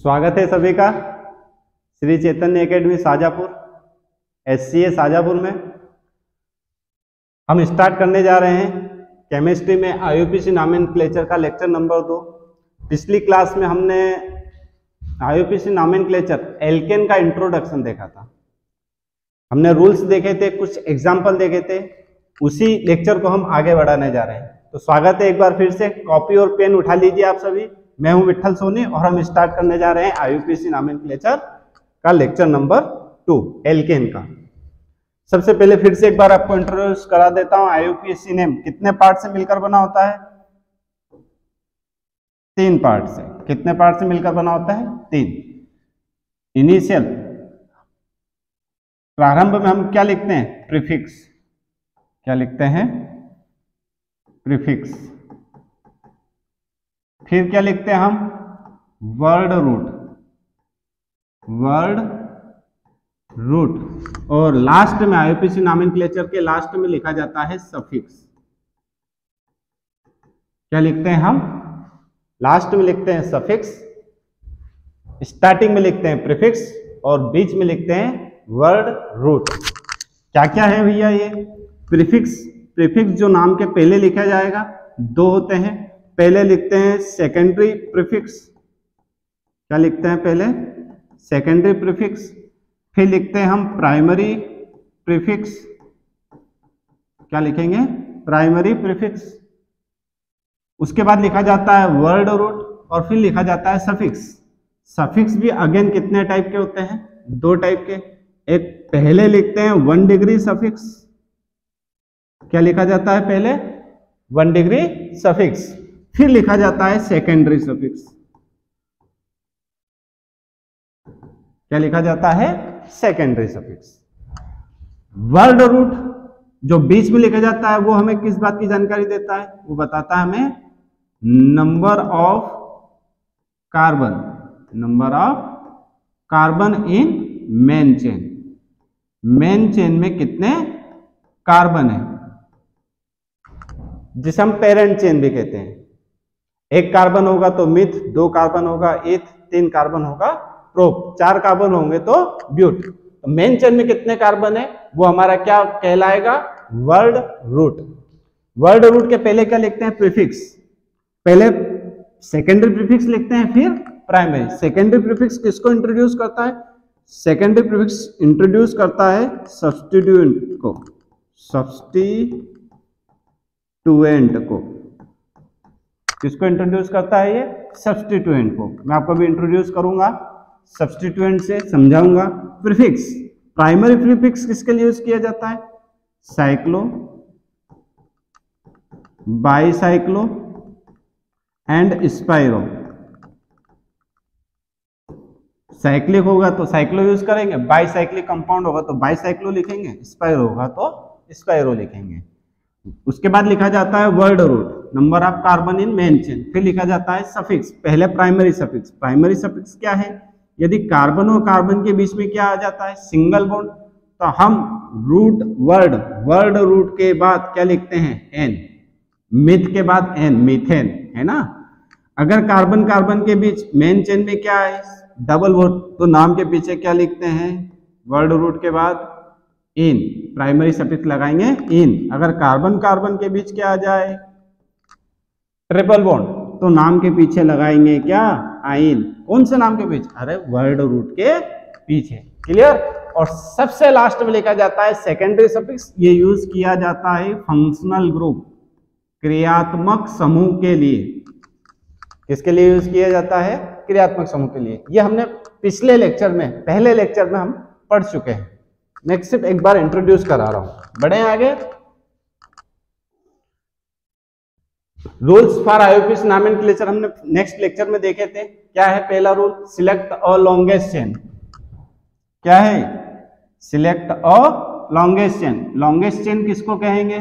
स्वागत है सभी का श्री चैतन्य एकेडमी शाजापुर SCA शाजापुर में। हम स्टार्ट करने जा रहे हैं केमिस्ट्री में IUPAC नॉमेनक्लेचर का लेक्चर नंबर 2। पिछली क्लास में हमने IUPAC नॉमेनक्लेचर एल्केन का इंट्रोडक्शन देखा था। हमने रूल्स देखे थे, कुछ एग्जाम्पल देखे थे। उसी लेक्चर को हम आगे बढ़ाने जा रहे हैं। तो स्वागत है एक बार फिर से। कॉपी और पेन उठा लीजिए आप सभी। मैं हूं विट्ठल सोनी और हम स्टार्ट करने जा रहे हैं IUPAC नॉमेनक्लेचर का लेक्चर नंबर 2 एल्केन का। सबसे पहले फिर से एक बार आपको इंट्रोड्यूस करा देता हूं। IUPAC नेम कितने पार्ट से मिलकर बना होता है? 3 पार्ट से। कितने पार्ट से मिलकर बना होता है? 3। इनिशियल, प्रारंभ में हम क्या लिखते हैं? प्रीफिक्स। क्या लिखते हैं? प्रीफिक्स। फिर क्या लिखते हैं हम? Word root. Word root. और लास्ट में IUPAC नॉमेनक्लेचर के लास्ट में लिखा जाता है सफिक्स। क्या लिखते हैं हम? लास्ट में लिखते हैं सफिक्स, स्टार्टिंग में लिखते हैं प्रीफिक्स और बीच में लिखते हैं वर्ड रूट। क्या क्या है भैया ये? प्रीफिक्स। प्रीफिक्स जो नाम के पहले लिखा जाएगा, 2 होते हैं। पहले लिखते हैं सेकेंडरी प्रीफिक्स। क्या लिखते हैं पहले? Secondary prefix. फिर लिखते हैं हम प्राइमरी प्रीफिक्स। क्या लिखेंगे? Primary prefix. उसके बाद लिखा जाता है वर्ड रूट और फिर लिखा जाता है सफिक्स। सफिक्स भी अगेन कितने टाइप के होते हैं? 2 टाइप के। एक पहले लिखते हैं 1 डिग्री सफिक्स। क्या लिखा जाता है पहले? 1 डिग्री सफिक्स। फिर लिखा जाता है सेकेंडरी सफिक्स। क्या लिखा जाता है? Secondary suffix. वर्ड रूट जो बीच में लिखा जाता है वो हमें किस बात की जानकारी देता है? वो बताता है हमें number of carbon. Number of carbon in main chain. Main chain में कितने कार्बन है, जिसे हम पेरेंट चेन भी कहते हैं। 1 कार्बन होगा तो मिथ, 2 कार्बन होगा इथ, 3 कार्बन होगा प्रोप, 4 कार्बन होंगे तो ब्यूट। तो मेन चेन में कितने कार्बन है वो हमारा क्या कहलाएगा? Word root. वर्ड रूट के पहले क्या लिखते हैं? प्रीफिक्स। पहले सेकेंडरी प्रीफिक्स लिखते हैं, फिर प्राइमरी। सेकेंडरी प्रीफिक्स किसको इंट्रोड्यूस करता है? सेकेंडरी प्रीफिक्स इंट्रोड्यूस करता है सब्स्टिट्यूएंट को। सब्स्टिट्यूएंट को किसको इंट्रोड्यूस करता है? ये सब्स्टिट्यूएंट को। मैं आपको भी इंट्रोड्यूस करूंगा, सब्स्टिट्यूएंट से समझाऊंगा। प्रीफिक्स, प्राइमरी प्रीफिक्स किसके लिए यूज किया जाता है? Cyclo, bicyclo and spiro. Cyclic होगा तो साइक्लो यूज करेंगे, बाईसाइक्लिक कंपाउंड होगा तो बाईसाइक्लो लिखेंगे, स्पाइरो होगा तो स्पाइरो लिखेंगे। उसके बाद लिखा जाता है word root, number of carbon in main chain. फिर लिखा जाता है सफिक्स। पहले प्राइमरी सफिक्स। प्राइमरी सफिक्स क्या है? यदि कार्बन और कार्बन के बीच में क्या आ जाता है? सिंगल बॉन्ड, तो हम रूट वर्ड रूट के बाद क्या लिखते हैं? एन। मिथ के बाद एन, मीथेन, है ना। अगर कार्बन कार्बन के बीच मेन चेन में क्या है? डबल बॉन्ड, तो नाम के पीछे क्या लिखते हैं? वर्ड रूट के बाद इन, प्राइमरी सफिक्स लगाएंगे इन। अगर कार्बन कार्बन के बीच क्या आ जाए? ट्रिपल बॉन्ड, तो नाम के पीछे लगाएंगे क्या? आइन। कौन से नाम के पीछे? अरे वर्ड रूट के पीछे। क्लियर। और सबसे लास्ट में लिखा जाता है सेकेंडरी सफिक्स। ये यूज किया जाता है फंक्शनल ग्रुप, क्रियात्मक समूह के लिए। किसके लिए यूज किया जाता है? क्रियात्मक समूह के लिए। ये हमने पिछले लेक्चर में, पहले लेक्चर में हम पढ़ चुके हैं। मैं सिर्फ एक बार इंट्रोड्यूस करा रहा हूं। बढ़े आगे। रूल्स फॉर IUPAC नॉमेनक्लेचर हमने नेक्स्ट लेक्चर में देखे थे। क्या है पहला rule? Select a longest chain. क्या है? Select a longest chain. Longest chain किसको कहेंगे?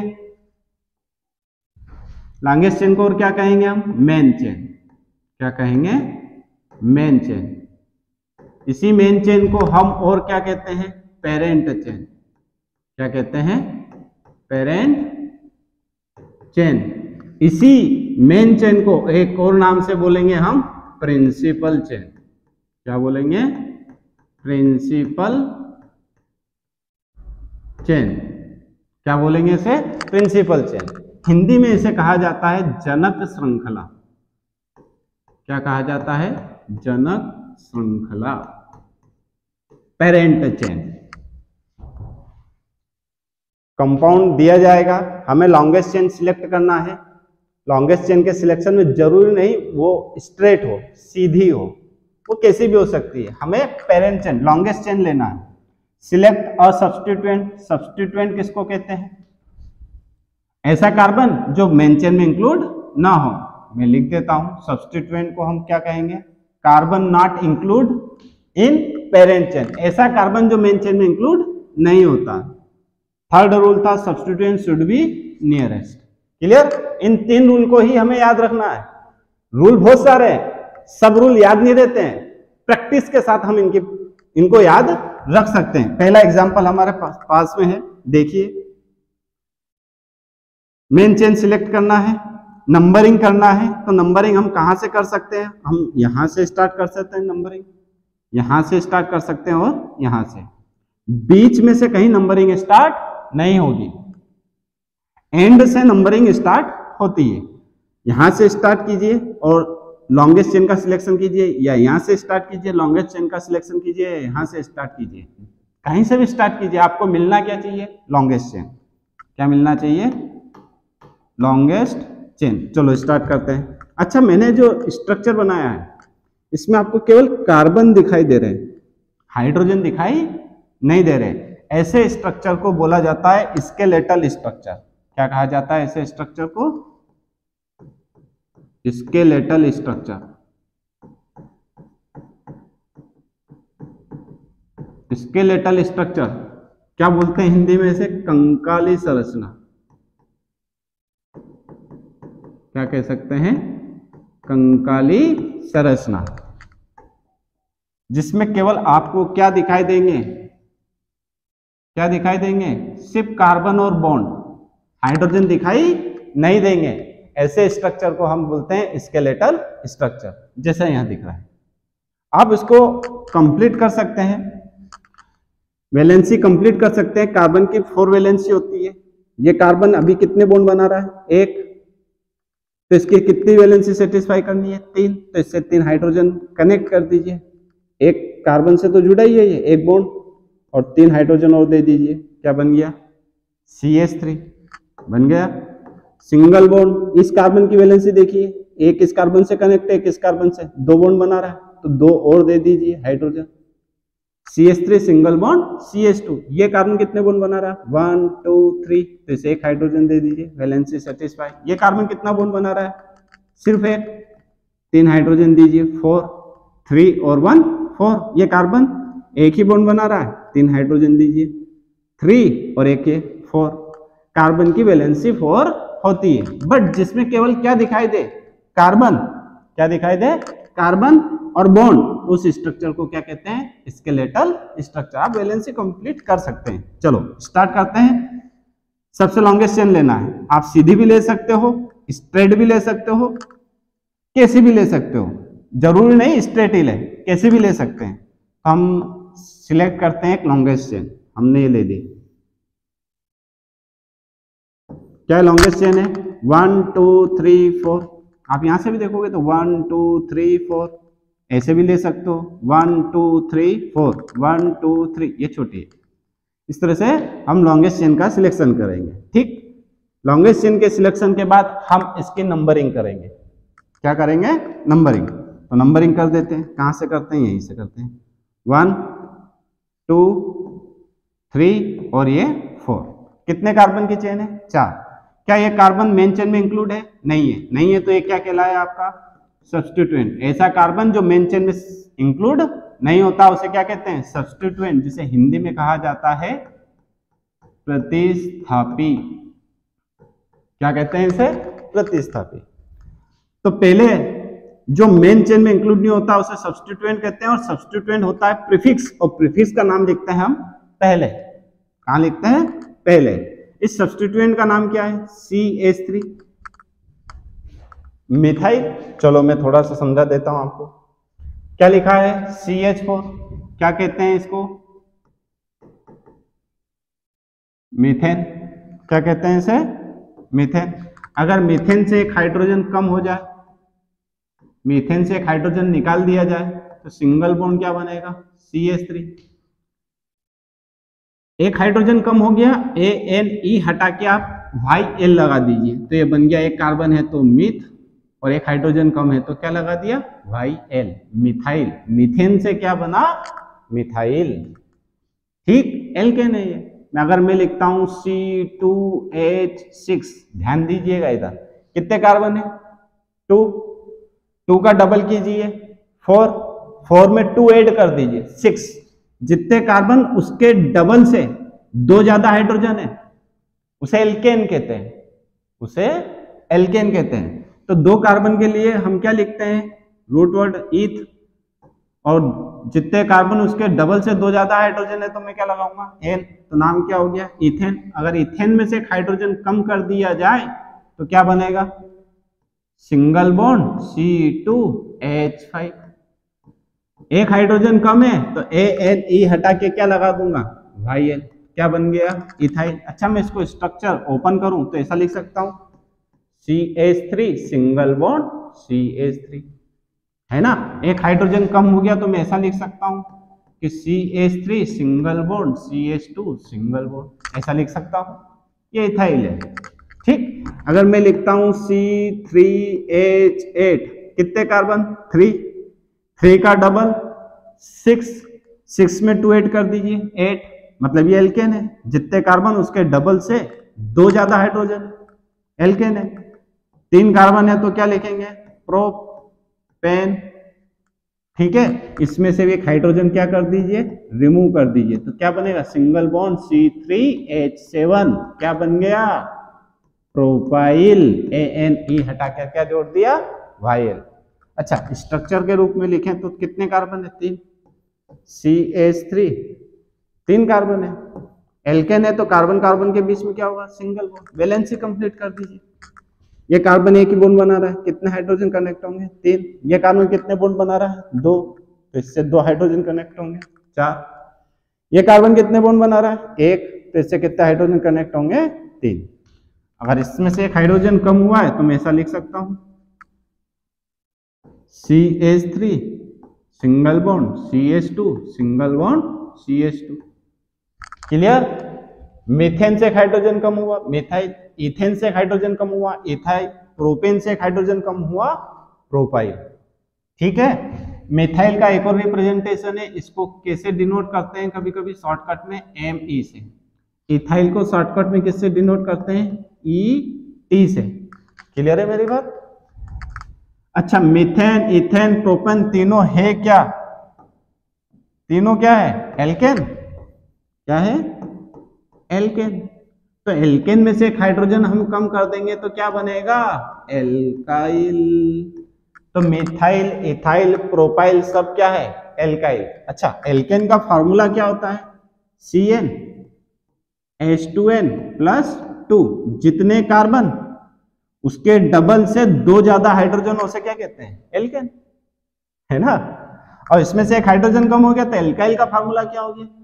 लॉन्गेस्ट चेन को और क्या कहेंगे हम? Main chain. क्या कहेंगे? Main chain. इसी मेन चेन को हम और क्या कहते हैं? Parent chain. क्या कहते हैं? Parent chain. इसी मेन चेन को एक और नाम से बोलेंगे हम प्रिंसिपल चेन। क्या बोलेंगे? Principal chain. क्या बोलेंगे इसे? Principal chain. हिंदी में इसे कहा जाता है जनक श्रृंखला। क्या कहा जाता है? जनक श्रृंखला, पेरेंट चेन। कंपाउंड दिया जाएगा, हमें लॉन्गेस्ट चेन सिलेक्ट करना है। लॉन्गेस्ट चेन के सिलेक्शन में जरूरी नहीं वो स्ट्रेट हो, सीधी हो, वो कैसी भी हो सकती है, हमें पेरेंट चेन, लॉन्गेस्ट चेन लेना है। सिलेक्ट अ सब्स्टिट्यूएंट। सब्स्टिट्यूएंट किसको कहते हैं? ऐसा कार्बन जो मेन चेन में इंक्लूड ना हो। मैं लिख देता हूं, सब्स्टिट्यूएंट को हम क्या कहेंगे? Carbon not include in parent chain. ऐसा कार्बन जो मेन चेन में इंक्लूड नहीं होता। थर्ड रूल था substituent should be nearest. Clear? इन 3 रूल को ही हमें याद रखना है। रूल बहुत सारे हैं, सब रूल याद नहीं रहते हैं, प्रैक्टिस के साथ हम इनको याद रख सकते हैं। पहला एग्जांपल हमारे पास में है, देखिए। मेन चेन सिलेक्ट करना है, नंबरिंग करना है, तो नंबरिंग हम कहां से कर सकते हैं? हम यहां से स्टार्ट कर सकते हैं नंबरिंग, यहां से स्टार्ट कर सकते हैं और यहां से। बीच में से कहीं नंबरिंग स्टार्ट नहीं होगी, एंड से नंबरिंग स्टार्ट होती है। यहां से स्टार्ट कीजिए और लॉन्गेस्ट चेन का सिलेक्शन कीजिए, या यहां से स्टार्ट कीजिए, लॉन्गेस्ट चेन का सिलेक्शन कीजिए, यहां से स्टार्ट कीजिए, कहीं से भी स्टार्ट कीजिए। आपको मिलना क्या चाहिए? Longest chain. क्या मिलना चाहिए? Longest chain. चलो स्टार्ट करते हैं। अच्छा, मैंने जो स्ट्रक्चर बनाया है इसमें आपको केवल कार्बन दिखाई दे रहे हैं, हाइड्रोजन दिखाई नहीं दे रहे। ऐसे स्ट्रक्चर को बोला जाता है स्केलेटल स्ट्रक्चर। क्या कहा जाता है ऐसे स्ट्रक्चर को? Skeletal structure. स्केलेटल स्ट्रक्चर क्या बोलते हैं हिंदी में इसे? कंकाली संरचना। क्या कह सकते हैं? कंकाली संरचना, जिसमें केवल आपको क्या दिखाई देंगे? क्या दिखाई देंगे? सिर्फ कार्बन और बॉन्ड, हाइड्रोजन दिखाई नहीं देंगे। ऐसे स्ट्रक्चर को हम बोलते हैं स्केलेटल स्ट्रक्चर, जैसा यहां दिख रहा है। आप इसको कंप्लीट कर सकते हैं, वैलेंसी कंप्लीट कर सकते हैं। कार्बन की 4 वैलेंसी होती है। ये कार्बन अभी कितने बॉन्ड बना रहा है? 1, तो इसकी कितनी वैलेंसी सेटिस्फाई करनी है? 3, तो इससे 3 हाइड्रोजन कनेक्ट कर दीजिए। एक कार्बन से तो जुड़ा ही है ये, एक बॉन्ड, और 3 हाइड्रोजन और दे दीजिए। क्या बन गया? CH3 बन गया। सिंगल बॉन्ड, इस कार्बन की वैलेंसी देखिए, एक इस कार्बन से कनेक्ट है, एक इस कार्बन से, 2 बॉन्ड बना रहा है, तो 2 और दे दीजिए hydrogen. CH3 single bond CH2, ये कार्बन कितने बॉन्ड बना रहा है? 1 2 3, तो इसे एक हाइड्रोजन दे दीजिए, वैलेंसी सेटिस्फाई। ये कार्बन कितना बॉन्ड बना रहा है? सिर्फ एक, 3 हाइड्रोजन दीजिए, 4 3 और 1 4। ये कार्बन एक ही बॉन्ड बना रहा है, 3 हाइड्रोजन दीजिए, 3 और एक 4। कार्बन की वैलेंसी 4 होती है, बट जिसमें केवल क्या दिखाई दे? कार्बन। क्या दिखाई दे? कार्बन और बॉन्ड। उस स्ट्रक्चर को क्या कहते हैं? Skeletal structure. आप वैलेंसी कंप्लीट कर सकते हैं। चलो स्टार्ट करते हैं। सबसे लॉन्गेस्ट चेन लेना है। आप सीधी भी ले सकते हो, स्ट्रेट भी ले सकते हो, कैसी भी ले सकते हो, जरूरी नहीं स्ट्रेट ही ले, कैसी भी ले सकते हैं। हम सिलेक्ट करते हैं एक लॉन्गेस्ट चेन, हमने ये ले ली। क्या लॉन्गेस्ट चेन है? 1 2 3 4। आप यहां से भी देखोगे तो 1 2 3 4, ऐसे भी ले सकते हो, 1 2 3 4 1 2 3, ये छोटी है। इस तरह से हम लॉन्गेस्ट चेन का सिलेक्शन करेंगे। ठीक, लॉन्गेस्ट चेन के सिलेक्शन के बाद हम इसकी नंबरिंग करेंगे। क्या करेंगे? नंबरिंग। तो नंबरिंग कर देते हैं। कहां से करते हैं? यहीं से करते हैं। 1 2 3 और ये 4। कितने कार्बन की चेन है? 4। क्या ये कार्बन मेन चेन में इंक्लूड है? नहीं है। नहीं है तो ये क्या कहलाया आपका? सब्स्टिट्यूएंट। ऐसा कार्बन जो मेन चेन में इंक्लूड नहीं होता उसे क्या कहते हैं? सब्स्टिट्यूएंट, जिसे हिंदी में कहा जाता है प्रतिस्थापी। क्या कहते हैं इसे? प्रतिस्थापी। तो पहले जो मेन चेन में इंक्लूड नहीं होता उसे सब्स्टिट्यूएंट कहते हैं, और सब्स्टिट्यूएंट होता है प्रीफिक्स, और प्रीफिक्स का नाम लिखते हैं हम पहले। कहां लिखते हैं? पहले। इस सब्स्टिट्यूएंट का नाम क्या है? CH3 methyl. चलो मैं थोड़ा सा समझा देता हूं आपको। क्या लिखा है CH4, क्या कहते हैं इसको, मीथेन। क्या कहते हैं इसे, मीथेन। अगर मीथेन से एक हाइड्रोजन कम हो जाए, मीथेन से एक हाइड्रोजन निकाल दिया जाए तो सिंगल बॉन्ड क्या बनेगा, CH3। एक हाइड्रोजन कम हो गया, ANE हटा के आप YL लगा दीजिए तो ये बन गया, एक कार्बन है तो मिथ, और एक हाइड्रोजन कम है तो क्या लगा दिया, YL, मिथाइल। मीथेन से क्या बना, मिथाइल। ठीक, एल्केन है ये। अगर मैं लिखता हूं C2H6, ध्यान दीजिएगा इधर कितने कार्बन है, 2, 2 का डबल कीजिए 4, 4 में 2 ऐड कर दीजिए 6, जितने कार्बन उसके डबल से 2 ज्यादा हाइड्रोजन है उसे एल्केन कहते हैं, उसे एल्केन कहते हैं। तो 2 कार्बन के लिए हम क्या लिखते हैं, रूट वर्ड ईथ, और जितने कार्बन उसके डबल से 2 ज्यादा हाइड्रोजन है तो मैं क्या लगाऊंगा, एन, तो नाम क्या हो गया, इथेन। अगर इथेन में से एक हाइड्रोजन कम कर दिया जाए तो क्या बनेगा, सिंगल बॉन्ड C2H5। एक हाइड्रोजन कम है तो ANE हटा के क्या लगा दूंगा, YL, क्या बन गया, इथाइल। अच्छा, मैं इसको स्ट्रक्चर ओपन करूं तो ऐसा लिख सकता हूं, CH3 सिंगल बॉन्ड CH3, है ना। एक हाइड्रोजन कम हो गया तो मैं ऐसा लिख सकता हूं कि CH3 single bond CH2 single bond, ऐसा लिख सकता हूं, ये इथाइल है। ठीक, अगर मैं लिखता हूं C3H8, कितने कार्बन, 3, 3 का डबल 6, 6 में 2 ऐड कर दीजिए 8, मतलब ये एल्केन है। जितने कार्बन उसके डबल से 2 ज्यादा हाइड्रोजन, एल्केन है। 3 कार्बन है तो क्या लिखेंगे, प्रोपेन। ठीक है, इसमें से एक हाइड्रोजन क्या कर दीजिए, रिमूव कर दीजिए तो क्या बनेगा, सिंगल बॉन्ड C3H7, क्या बन गया, प्रोपाइल। ANE हटा कर क्या जोड़ दिया, YL। अच्छा, स्ट्रक्चर के रूप में लिखें तो कितने कार्बन है, 3, CH3 3 कार्बन है, एल्केन है तो कार्बन कार्बन के बीच में क्या होगा, सिंगल बॉन्ड। वैलेंसी कंप्लीट कर दीजिए, ये कार्बन एक ही बॉन्ड बना रहा है, कितने हाइड्रोजन कनेक्ट होंगे, 3। ये कार्बन कितने बॉन्ड बना रहा है, 2, तो इससे 2 हाइड्रोजन कनेक्ट होंगे, 4। ये कार्बन कितने बॉन्ड बना रहा है, 1, तो इससे कितने हाइड्रोजन कनेक्ट होंगे, 3। अगर इसमें से एक हाइड्रोजन कम हुआ है तो मैं ऐसा लिख सकता हूं, CH3 single bond CH2 single bond CH2। Clear. Methane से एक हाइड्रोजन कम हुआ, मिथाइल। इथेन से एक हाइड्रोजन कम हुआ, इथाइल। प्रोपेन से एक हाइड्रोजन कम हुआ, प्रोपाइल। ठीक है, मिथाइल का एक और रिप्रेजेंटेशन है, इसको कैसे डिनोट करते हैं, कभी कभी शॉर्टकट में ME से। इथाइल को शॉर्टकट में किससे डिनोट करते हैं, ET से। क्लियर है मेरी बात। अच्छा, मीथेन, इथेन, प्रोपेन तीनों है क्या, तीनों क्या है, एल्केन। क्या है, एल्केन। तो एल्केन में से एक हाइड्रोजन हम कम कर देंगे तो क्या बनेगा, एल्काइल। तो मिथाइल, इथाइल, प्रोपाइल सब क्या है, एल्काइल। अच्छा, एल्केन का फार्मूला क्या होता है, CnH2n+2। जितने कार्बन उसके डबल से 2 ज्यादा हाइड्रोजन, उसे क्या कहते हैं, एल्केन, है ना। और इसमें से एक हाइड्रोजन कम हो गया तो एल्काइल का फार्मूला क्या हो गया,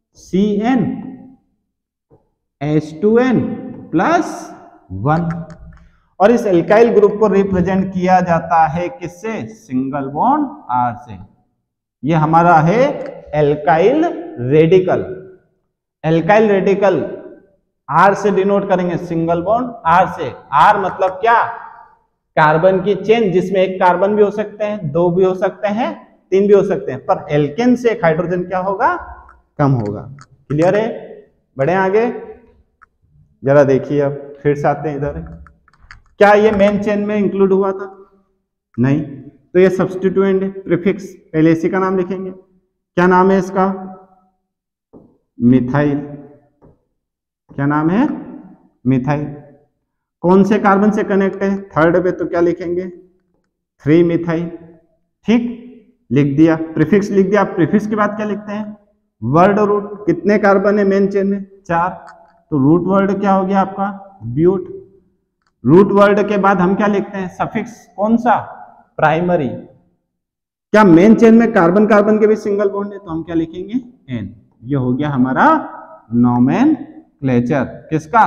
CnH2n+1। और इस एल्काइल ग्रुप को रिप्रेजेंट किया जाता है किससे, सिंगल बॉन्ड R से। ये हमारा है alkyl radical. Alkyl radical R से डिनोट करेंगे, सिंगल बॉन्ड R से। R मतलब क्या, कार्बन की चेन जिसमें एक कार्बन भी हो सकते हैं, 2 भी हो सकते हैं, 3 भी हो सकते हैं, पर एल्केन से एक हाइड्रोजन क्या होगा, कम होगा। क्लियर है। बढ़े आगे, जरा देखिए, अब फिर से आते हैं इधर। क्या ये मेन चेन में इंक्लूड हुआ था, नहीं, तो ये सब्स्टिट्यूएंट है, प्रीफिक्स। पहले इसी का नाम लिखेंगे, क्या नाम है इसका, मिथाइल। क्या नाम है, मिथाइल। कौन से कार्बन से कनेक्ट है, थर्ड पे, तो क्या लिखेंगे, 3 मिथाइल। ठीक, लिख दिया, प्रीफिक्स लिख दिया। प्रीफिक्स के बाद क्या लिखते हैं, वर्ड रूट। कितने कार्बन है मेन चेन में, 4, तो रूट वर्ड क्या हो गया आपका, ब्यूट। रूट वर्ड के बाद हम क्या लिखते हैं, सफिक्स। कौन सा, प्राइमरी। क्या मेन चेन में कार्बन कार्बन के भी सिंगल बॉन्ड है, तो हम क्या लिखेंगे एन। ये हो गया हमारा नोमेनक्लेचर किसका,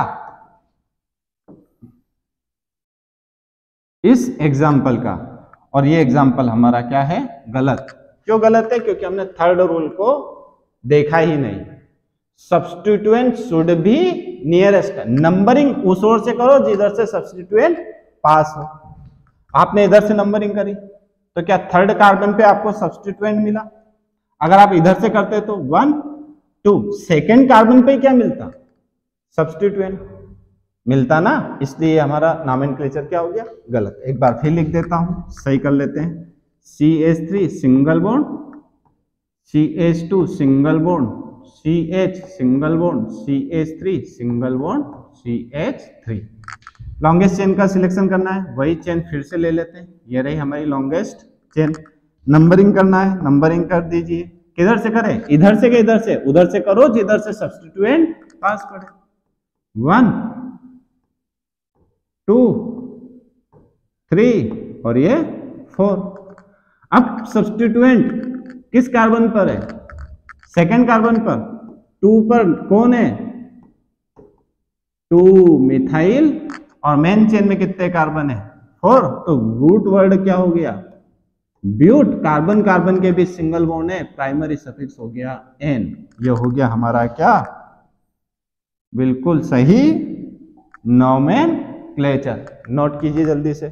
इस एग्जाम्पल का। और ये एग्जाम्पल हमारा क्या है, गलत। क्यों गलत है, क्योंकि हमने थर्ड रूल को देखा ही नहीं। Substituent should be nearest, numbering उस ओर से करो जिधर से सब्स्टिट्यूएंट पास हो। आपने इधर से नंबरिंग करी तो क्या थर्ड कार्बन पे आपको सब्स्टिट्यूएंट मिला, अगर आप इधर से करते तो 1 2, सेकेंड कार्बन पे क्या मिलता, सब्स्टिट्यूएंट मिलता ना, इसलिए हमारा नोमेनक्लेचर क्या हो गया, गलत। एक बार फिर लिख देता हूं, सही कर लेते हैं। CH3 single bond, CH2 single bond, CH single bond, CH3 single bond, CH3। Longest chain का सिलेक्शन करना है, वही चेन फिर से ले लेते हैं। ये रही हमारी लॉन्गेस्ट चेन। नंबरिंग करना है, नंबरिंग कर दीजिए। किधर से करें, इधर से, इधर से, उधर से करो जिधर से सब्स्टिट्यूएंट पास करे। 1 2 3 और ये 4। अब सब्स्टिट्यूएंट किस कार्बन पर है, सेकेंड कार्बन पर। 2 पर कौन है, 2 मिथाइल, और मेन चेन में कितने कार्बन है, 4। तो रूट वर्ड क्या हो गया, ब्यूट। कार्बन कार्बन के बीच सिंगल बॉन्ड है, प्राइमरी सफिक्स हो गया एन। ये हो गया हमारा क्या, बिल्कुल सही नोमेनक्लेचर। नोट कीजिए जल्दी से।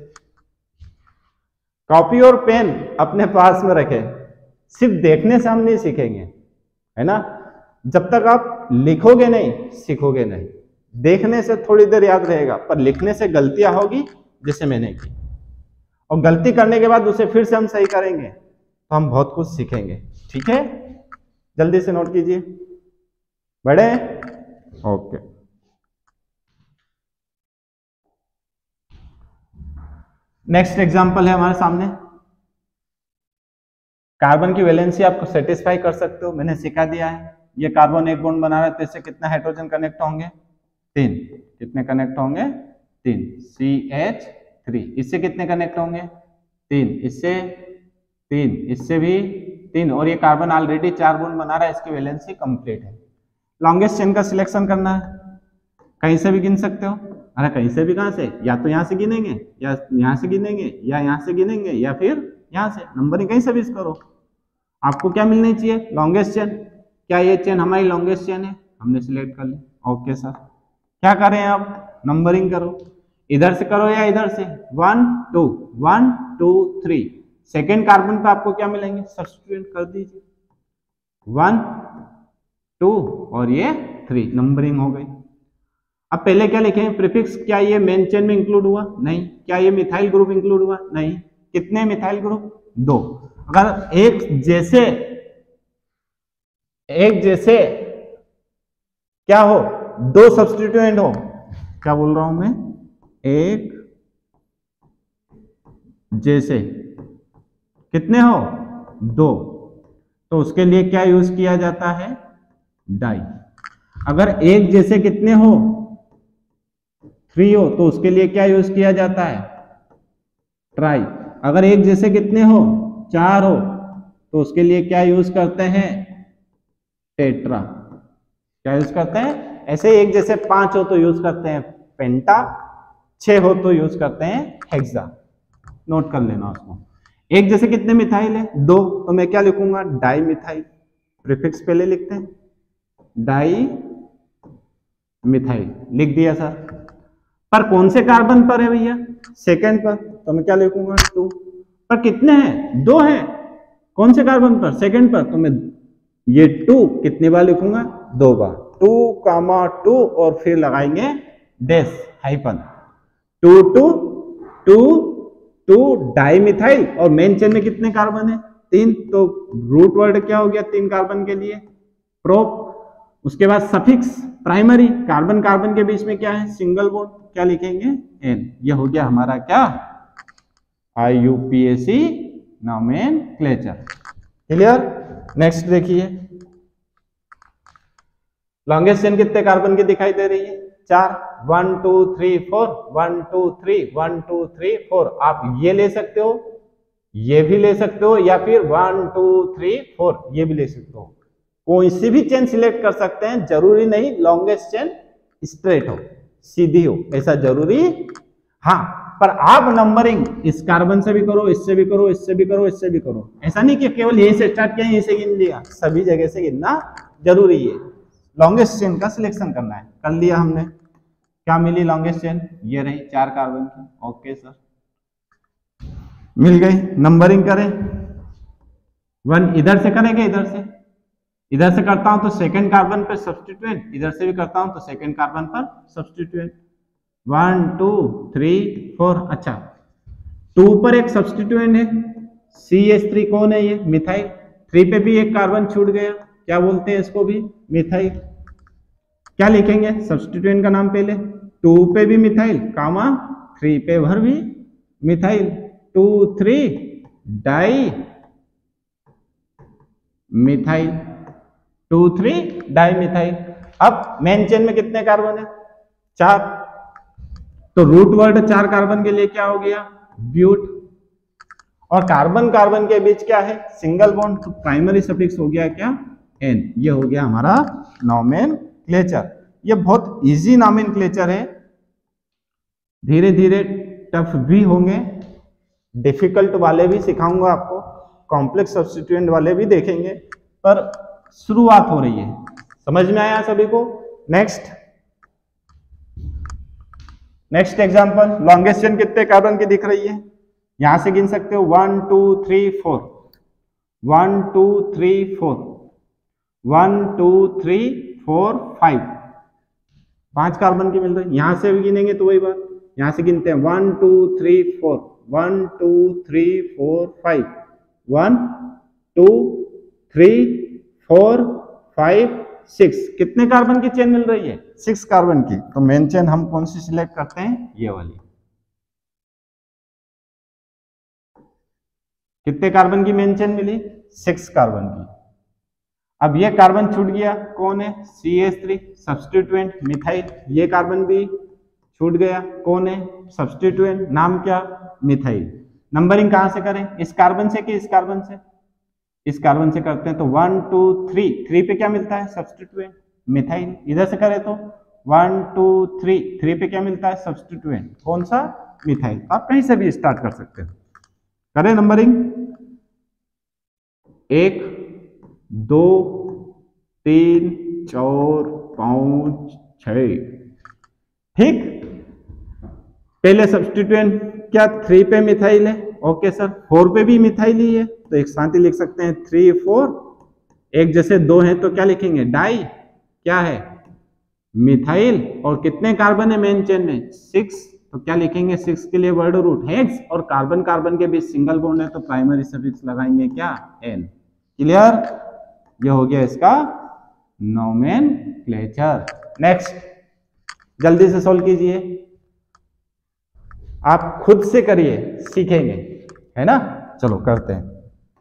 कॉपी और पेन अपने पास में रखें, सिर्फ देखने से हम नहीं सीखेंगे, है ना। जब तक आप लिखोगे नहीं सीखोगे नहीं। देखने से थोड़ी देर याद रहेगा, पर लिखने से गलतियां होगी जैसे मैंने की, और गलती करने के बाद उसे फिर से हम सही करेंगे तो हम बहुत कुछ सीखेंगे। ठीक है, जल्दी से नोट कीजिए, बड़े ओके। नेक्स्ट एग्जांपल है हमारे सामने। कार्बन की वैलेंसी आपको सेटिस्फाई कर सकते हो, मैंने सिखा दिया है। ये कार्बन एक बॉन्ड बना रहा है तो इससे कितना हाइड्रोजन कनेक्ट होंगे, 3। कितने कनेक्ट होंगे, 3। CH3 इससे कितने कनेक्ट होंगे, 3। इससे 3, इससे भी 3, और ये कार्बन ऑलरेडी 4 बॉन्ड बना रहा है, इसकी वैलेंसी कंप्लीट है। लॉन्गेस्ट चेन का सिलेक्शन करना है, कहीं से भी गिन सकते हो। अरे कहीं से भी, कहां से, या तो यहां से गिनेंगे, या यहां से गिनेंगे, या यहां से गिनेंगे, या फिर यहां से। नंबरिंग कहीं से भी करो, आपको क्या मिलनी चाहिए, लॉन्गेस्ट चेन। क्या ये चेन हमारी लॉन्गेस्ट चेन है, हमने सिलेक्ट कर ली। ओके सर, क्या करें अब, नंबरिंग करो, इधर से करो या इधर से। 1 2 1 2 3। सेकेंड कार्बन पे आपको क्या मिलेंगे, सब्स्टिट्यूट कर दीजिए। 1 2 और ये 3, नंबरिंग हो गई। अब पहले क्या लिखें, प्रीफिक्स। क्या ये मेन चेन में इंक्लूड हुआ, नहीं। क्या ये मिथाइल ग्रुप इंक्लूड हुआ, नहीं। कितने मिथाइल ग्रुप, 2। अगर एक जैसे क्या हो, 2 सब्स्टिट्यूएंट हो, क्या बोल रहा हूं मैं, एक जैसे कितने हो, 2, तो उसके लिए क्या यूज किया जाता है, डाई। अगर एक जैसे कितने हो, 3 हो, तो उसके लिए क्या यूज किया जाता है, ट्राई। अगर एक जैसे कितने हो, 4 हो, तो उसके लिए क्या यूज करते हैं, टेट्रा। क्या यूज करते हैं, ऐसे एक जैसे 5 हो तो यूज करते हैं पेंटा, 6 हो तो यूज करते हैं हेक्सा। नोट कर लेना उसको। एक जैसे कितने मिथाइल है, 2, तो मैं क्या लिखूंगा, डाई मिथाइल। प्रीफिक्स पहले लिखते हैं, डाई मिथाइल, लिख दिया सर। पर कौन से कार्बन पर है भैया, सेकेंड पर, तो मैं क्या लिखूंगा, 2। पर कितने हैं, 2 हैं, कौन से कार्बन पर, सेकेंड पर, तो मैं ये 2 कितनी बार लिखूंगा, 2 बार। 2, 2 और फिर लगाएंगे डैश हाइपन। 2 2 2 2 डाई मिथाइल, और मेन चेन में कितने कार्बन है, 3, तो रूट वर्ड क्या हो गया 3 कार्बन के लिए, प्रोप। उसके बाद सफिक्स प्राइमरी, कार्बन कार्बन के बीच में क्या है, सिंगल बॉन्ड, क्या लिखेंगे, एन। ये हो गया हमारा क्या, IUPAC नोमेनक्लेचर। क्लियर। नेक्स्ट देखिए, लॉन्गेस्ट चेन कितने कार्बन की दिखाई दे रही है, 4। 1 2 3 4 1 2 3 1 2 3 4। आप ये ले सकते हो, ये भी ले सकते हो, या फिर 1 2 3 4 ये भी ले सकते हो। कोई सी भी चेन सिलेक्ट कर सकते हैं, जरूरी नहीं लॉन्गेस्ट चेन स्ट्रेट हो, सीधी हो, ऐसा जरूरी। हाँ, पर आप नंबरिंग इस कार्बन से भी करो, इससे भी करो, इससे भी करो, इससे भी करो, ऐसा नहीं कि केवल यहीं से स्टार्ट किया यहीं से गिन लिया, सभी जगह से गिनना जरूरी है। लॉन्गेस्ट चेन का सिलेक्शन करना है, कर लिया हमने। क्या मिली लॉन्गेस्ट चेन? ये रही 4 कार्बन की। ओके सर, मिल गई। नंबरिंग करें, 1 इधर से करेंगे, इधर से करता हूं तो सेकंड कार्बन पर सब्स्टिट्यूएंट, इधर से भी करता हूं तो सेकंड कार्बन पर सब्स्टिट्यूएंट। 1 2 3 4। अच्छा, 2 पर एक सब्स्टिट्यूएंट है CH3, कौन है ये? मिथाइल। 3 पे भी एक कार्बन छूट गया, क्या बोलते हैं इसको भी? मिथाइल। क्या लिखेंगे सब्स्टिट्यूएंट का नाम पहले? 2 पे भी मिथाइल, कामा 3 पे भर भी methyl, 2 3 di methyl, 2 3 di methyl. अब मेन चेन में कितने कार्बन है? 4, तो रूट वर्ड 4 कार्बन के लिए क्या हो गया? ब्यूट। और कार्बन कार्बन के बीच क्या है? सिंगल बॉन्ड, तो प्राइमरी सफिक्स हो गया क्या? N। ये हो गया हमारा नॉमेनक्लेचर। ये बहुत इजी नॉमेनक्लेचर है, धीरे धीरे टफ भी होंगे, डिफिकल्ट वाले भी सिखाऊंगा आपको, कॉम्प्लेक्स सब्स्टिट्यूएंट वाले भी देखेंगे, पर शुरुआत हो रही है। समझ में आया सभी को? नेक्स्ट एग्जांपल, लॉन्गेस्ट चेन कितने कार्बन की दिख रही है? यहां से गिन सकते हो 1 2 3 4, 1 2 3 4, 1 2 3 4 5, 5 कार्बन की मिल रही है। यहां से भी गिनेंगे तो वही बात, यहां से गिनते हैं 1 2 3 4, 1 2 3 4 5, 1 2 3 4 5 6। कितने कार्बन की चेन मिल रही है? 6 कार्बन की। तो मेन चेन हम कौन सी सिलेक्ट करते हैं? ये वाली। कितने कार्बन की मेन चेन मिली? 6 कार्बन की। अब ये कार्बन छूट गया, कौन है? CH3 substituent methyl. ये कार्बन भी छूट गया, कौन है? सब्स्टिट्यूएंट, नाम क्या? मिथाइल। नंबरिंग कहां से करें? इस कार्बन से कि इस कार्बन से? इस कार्बन से करते हैं तो 1 2 3, 3 पे क्या मिलता है? Substituent methyl. इधर से करें तो 1 2 3, 3 पे क्या मिलता है? सब्स्टिट्यूएंट, कौन सा? मिथाइल। आप कहीं से भी स्टार्ट कर सकते हैं। करें नंबरिंग, 1 2 3 4 5 6। ठीक, पहले सब्स्टिट्यूएंट क्या 3 पे मिथाइल है? ओके सर, 4 पे भी मिथाइल ही है, तो एक साथ ही लिख सकते हैं 3 4। एक जैसे 2 हैं तो क्या लिखेंगे? डाई क्या है? मिथाइल। और कितने कार्बन है मेन चेन में? 6, तो क्या लिखेंगे? 6 के लिए वर्ड रूट हेक्स, और कार्बन कार्बन के बीच सिंगल बॉन्ड है तो प्राइमरी सफिक्स लगाएंगे क्या? N। क्लियर? ये हो गया इसका नोमेनक्लेचर। नेक्स्ट, जल्दी से सोल्व कीजिए, आप खुद से करिए, सीखेंगे, है ना? चलो करते हैं।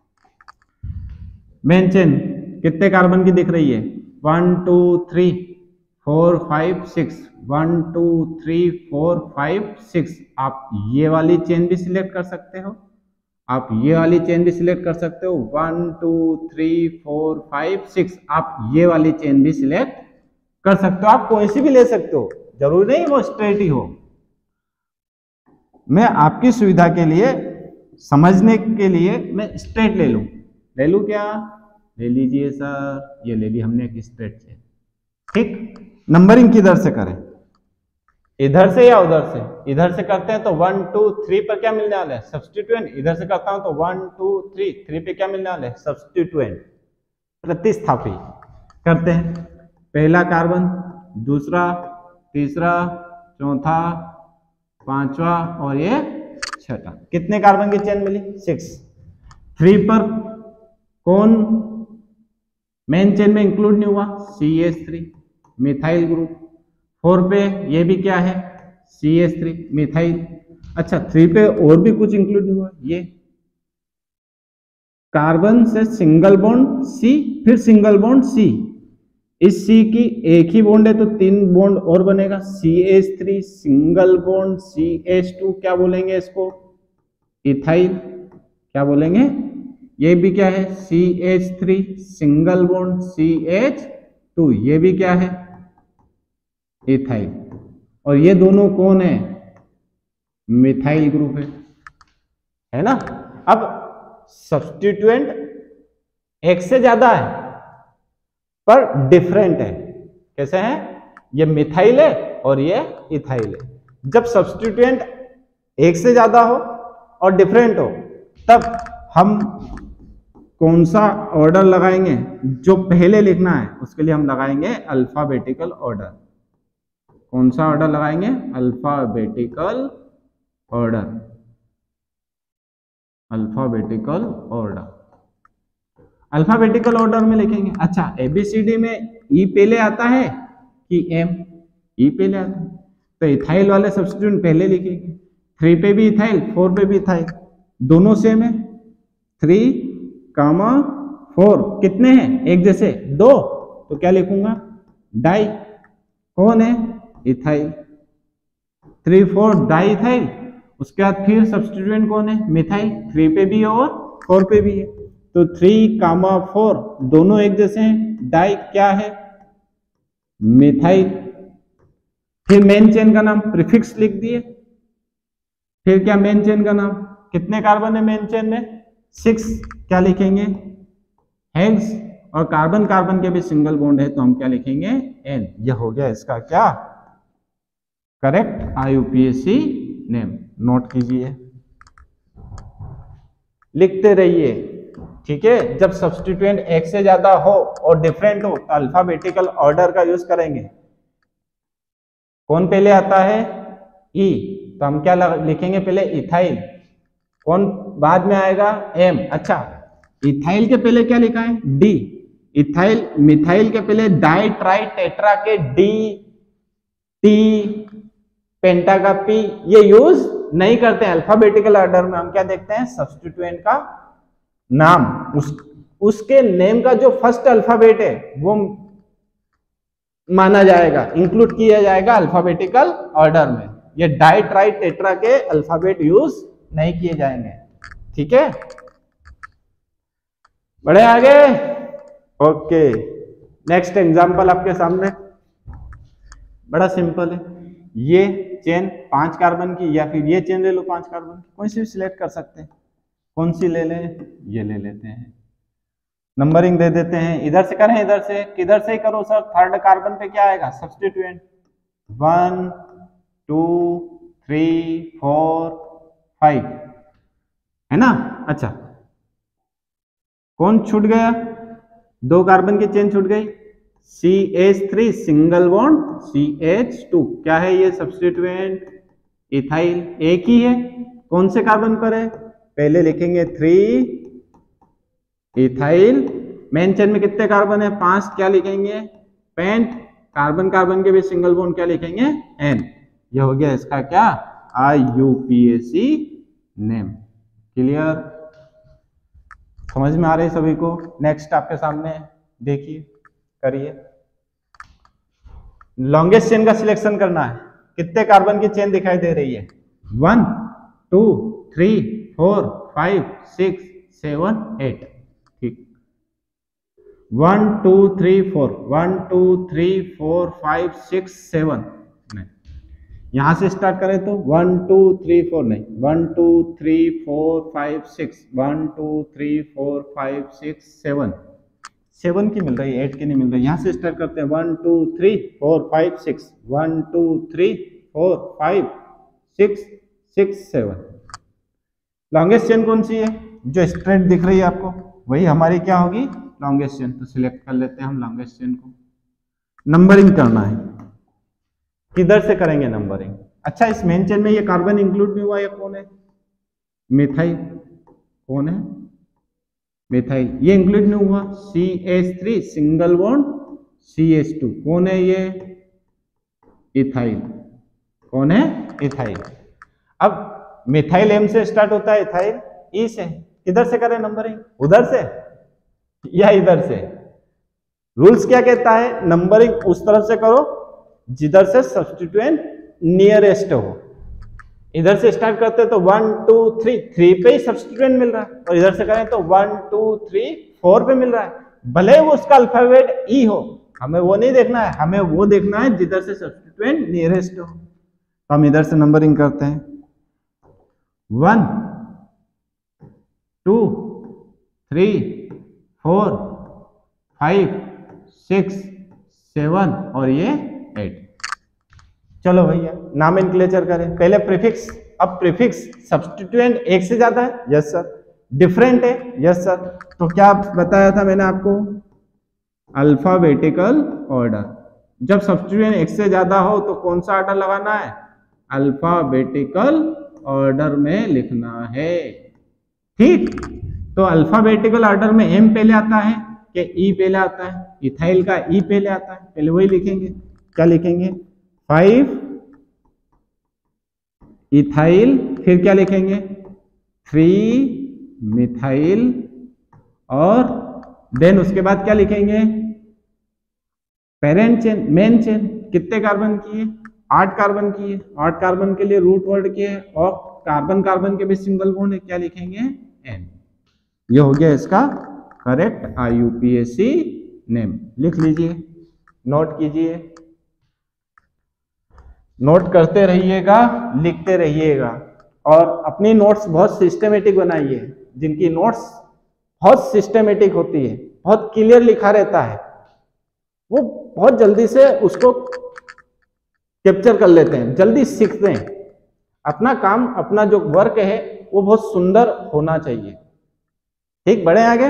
मेन चेन कितने कार्बन की दिख रही है? 1 2 3 4 5 6, 1 2 3 4 5 6। आप ये वाली चेन भी सिलेक्ट कर सकते हो, आप ये वाली चेन भी सिलेक्ट कर सकते हो। 1 2 3 4 5 6, आप ये वाली चेन भी सिलेक्ट कर सकते हो। आप कोई सी भी ले सकते हो, जरूरी नहीं वो स्ट्रेट ही हो। मैं आपकी सुविधा के लिए, समझने के लिए मैं स्ट्रेट ले लूं क्या? ले लीजिए सर, ये ले ली हमने एक स्ट्रेट चेन। ठीक, नंबरिंग किधर से करें? इधर से या उधर से? इधर से करते हैं तो 1 2 3 पर क्या मिलने वाला है? सब्स्टिट्यूएंट। इधर से करता हूं तो 1 2 3, 3 पे क्या मिलने वाला है? सब्स्टिट्यूएंट, प्रतिस्थापी। करते हैं, पहला कार्बन, दूसरा, तीसरा, चौथा, पांचवा और ये छठा। कितने कार्बन की चेन मिली? 6। 3 पर कौन मेन चेन में इंक्लूड नहीं हुआ? CH3 methyl group. 4 पे ये भी क्या है? CH3 methyl. अच्छा, 3 पे और भी कुछ इंक्लूड नहीं हुआ, ये कार्बन से सिंगल बॉन्ड C, फिर सिंगल बॉन्ड C। इस C की एक ही बॉन्ड है तो 3 बॉन्ड और बनेगा। CH3 सिंगल बॉन्ड CH2, क्या बोलेंगे इसको? इथाइल। क्या बोलेंगे, ये भी क्या है CH3 सिंगल बॉन्ड CH2, ये भी क्या है इथाइल, और ये दोनों कौन है मिथाइल ग्रुप है ना। अब सब्स्टिट्यूएंट एक से ज्यादा है पर डिफरेंट है, कैसे है, ये मिथाइल है और ये इथाइल है। जब सब्स्टिट्यूएंट एक से ज्यादा हो और डिफरेंट हो तब हम कौन सा ऑर्डर लगाएंगे, जो पहले लिखना है उसके लिए हम लगाएंगे अल्फाबेटिकल ऑर्डर। कौन सा ऑर्डर लगाएंगे, alphabetical order, alphabetical order, alphabetical order में लिखेंगे। अच्छा ABCD में ई पहले आता है कि एम, ई पहले आता है, तो इथाइल वाले सब्स्टिट्यूएंट पहले लिखेंगे। 3 पे भी इथाइल 4 पे भी इथाइल, दोनों सेम है, 3,4 कितने हैं एक जैसे 2, तो क्या लिखूंगा डाई, कौन है इथाइल, 3 4 डाई इथाइल। उसके बाद फिर सब्स्टिट्यूएंट कौन है मिथाइल, 3 पे भी है और 4 पे भी है, तो 3,4 दोनों एक जैसे हैं, डाई क्या है मिथाइल। फिर मेन चेन का नाम प्रीफिक्स लिख दिए, फिर क्या मेन चेन का नाम, कितने कार्बन है मेन चेन में 6, क्या लिखेंगे हेक्स, और कार्बन कार्बन के भी सिंगल बॉन्ड है तो हम क्या लिखेंगे N। यह हो गया इसका क्या करेक्ट IUPAC नेम, नोट कीजिए, लिखते रहिए, ठीक है। जब सब्स्टिट्यूएंट एक से ज्यादा हो और डिफरेंट हो तो अल्फाबेटिकल ऑर्डर का यूज करेंगे। कौन पहले आता है E, तो हम क्या लिखेंगे पहले इथाइल, कौन बाद में आएगा M। अच्छा इथाइल के पहले क्या लिखा है D, इथाइल मिथाइल के पहले डाई ट्राई टेट्रा के D, T, पेंटा का P, ये यूज नहीं करते हैं। अल्फाबेटिकल ऑर्डर में हम क्या देखते हैं सब्स्टिट्यूएंट का नाम, उसके नेम का जो फर्स्ट अल्फाबेट है वो माना जाएगा, इंक्लूड किया जाएगा अल्फाबेटिकल ऑर्डर में। ये डाई ट्राई टेट्रा के अल्फाबेट यूज नहीं किए जाएंगे, ठीक है। बढ़े आगे, ओके। नेक्स्ट एग्जांपल आपके सामने बड़ा सिंपल है, ये चेन 5 कार्बन की या फिर ये चेन ले लो 5 कार्बन की, कोई सी भी सिलेक्ट कर सकते हैं। कौन सी ले लें, ये ले लेते हैं, नंबरिंग दे देते हैं। इधर से करें इधर से, किधर से ही करो सर, थर्ड कार्बन पे क्या आएगा सब्स्टिट्यूएंट, 1 2 3 4 5 है ना। अच्छा कौन छूट गया, 2 कार्बन की चेन छूट गई, CH3 सिंगल बॉन्ड CH2, क्या है ये सब्स्टिट्यूएंट इथाइल, एक ही है, कौन से कार्बन पर है, पहले लिखेंगे 3 इथाइल, मेन चेन में कितने कार्बन है 5, क्या लिखेंगे पेंट, कार्बन कार्बन के भी सिंगल बॉन्ड क्या लिखेंगे N। ये हो गया इसका क्या IUPAC नेम। क्लियर, समझ में आ रही है सभी को। नेक्स्ट आपके सामने देखिए, करिए, लॉन्गेस्ट चेन का सिलेक्शन करना है। कितने कार्बन की चेन दिखाई दे रही है, 1 2 3 4 5 6 7 8, ठीक, 1 2 3 4 1 2 3 4 5 6 7 नहीं, यहां से स्टार्ट करें तो 1 2 3 4 नहीं, 1 2 3 4 5 6 1 2 3 4 5 6 7 की मिल रही है, 8 की नहीं मिल रही। यहां से स्टार्ट करते हैं 1 2 3 4 5 6 1 2 3 4 5 6 6 7। लॉन्गेस्ट चेन कौन सी है, जो स्ट्रेट दिख रही है आपको वही हमारी क्या होगी लॉन्गेस्ट चेन, तो सिलेक्ट कर लेते हैं हम लॉन्गेस्ट चेन को। नंबरिंग करना है, किधर से करेंगे नंबरिंग। अच्छा इस मेन चेन में ये कार्बन इंक्लूड नहीं हुआ, ये कौन है मिथाइल, कौन है मिथाइल, ये इंक्लूड नहीं हुआ, CH3 सिंगल बॉन्ड CH2, कौन है ये इथाइल, कौन है इथाइल। अब मिथाइल M से स्टार्ट होता है, इथाइल E से, किधर से करें नंबरिंग, उधर से या इधर से। रूल्स क्या कहता है, नंबरिंग उस तरफ से करो जिधर से सब्स्टिट्यूएंट नियरेस्ट हो, इधर से स्टार्ट करते हैं तो 1 2 3 3 पे ही सब्स्टिट्यूएंट मिल रहा है, और इधर से करें तो 1 2 3 4 पे मिल रहा है। भले वो उसका अल्फाबेट ई हो, हमें वो नहीं देखना है, हमें वो देखना है जिधर से सब्स्टिट्यूएंट नियरेस्ट हो। तो हम इधर से नंबरिंग करते हैं 1 2 3 4 5 6 7 और ये 8। चलो भैया नॉमेनक्लेचर करें। पहले प्रीफिक्स, अब प्रीफिक्स सब्स्टिट्यूएंट एक से ज्यादा है, यस सर। डिफरेंट है, यस सर। तो क्या बताया था मैंने आपको, अल्फाबेटिकल ऑर्डर। जब सब्स्टिट्यूएंट एक से ज्यादा हो तो कौन सा ऑर्डर लगाना है, अल्फाबेटिकल ऑर्डर में लिखना है, ठीक। तो अल्फाबेटिकल ऑर्डर में एम पहले आता है कि ई पहले आता है, इथाइल का ई पहले आता है, पहले वही लिखेंगे। क्या लिखेंगे, 5 इथाइल, फिर क्या लिखेंगे 3 मिथाइल, और देन उसके बाद क्या लिखेंगे, पेरेंट चेन, मेन चेन। कितने कार्बन की है, 8 कार्बन की है। 8 कार्बन के लिए रूट वर्ड के है, और कार्बन कार्बन के भी सिंगल बॉन्ड है, क्या लिखेंगे एन। ये हो गया इसका करेक्ट IUPAC नेम। लिख लीजिए, नोट कीजिए, नोट करते रहिएगा, लिखते रहिएगा, और अपनी नोट्स बहुत सिस्टमेटिक बनाइए। जिनकी नोट्स बहुत सिस्टमेटिक होती है, बहुत क्लियर लिखा रहता है, वो बहुत जल्दी से उसको कैप्चर कर लेते हैं, जल्दी सीखते हैं। अपना काम, अपना जो वर्क है वो बहुत सुंदर होना चाहिए, ठीक। बढ़े आगे,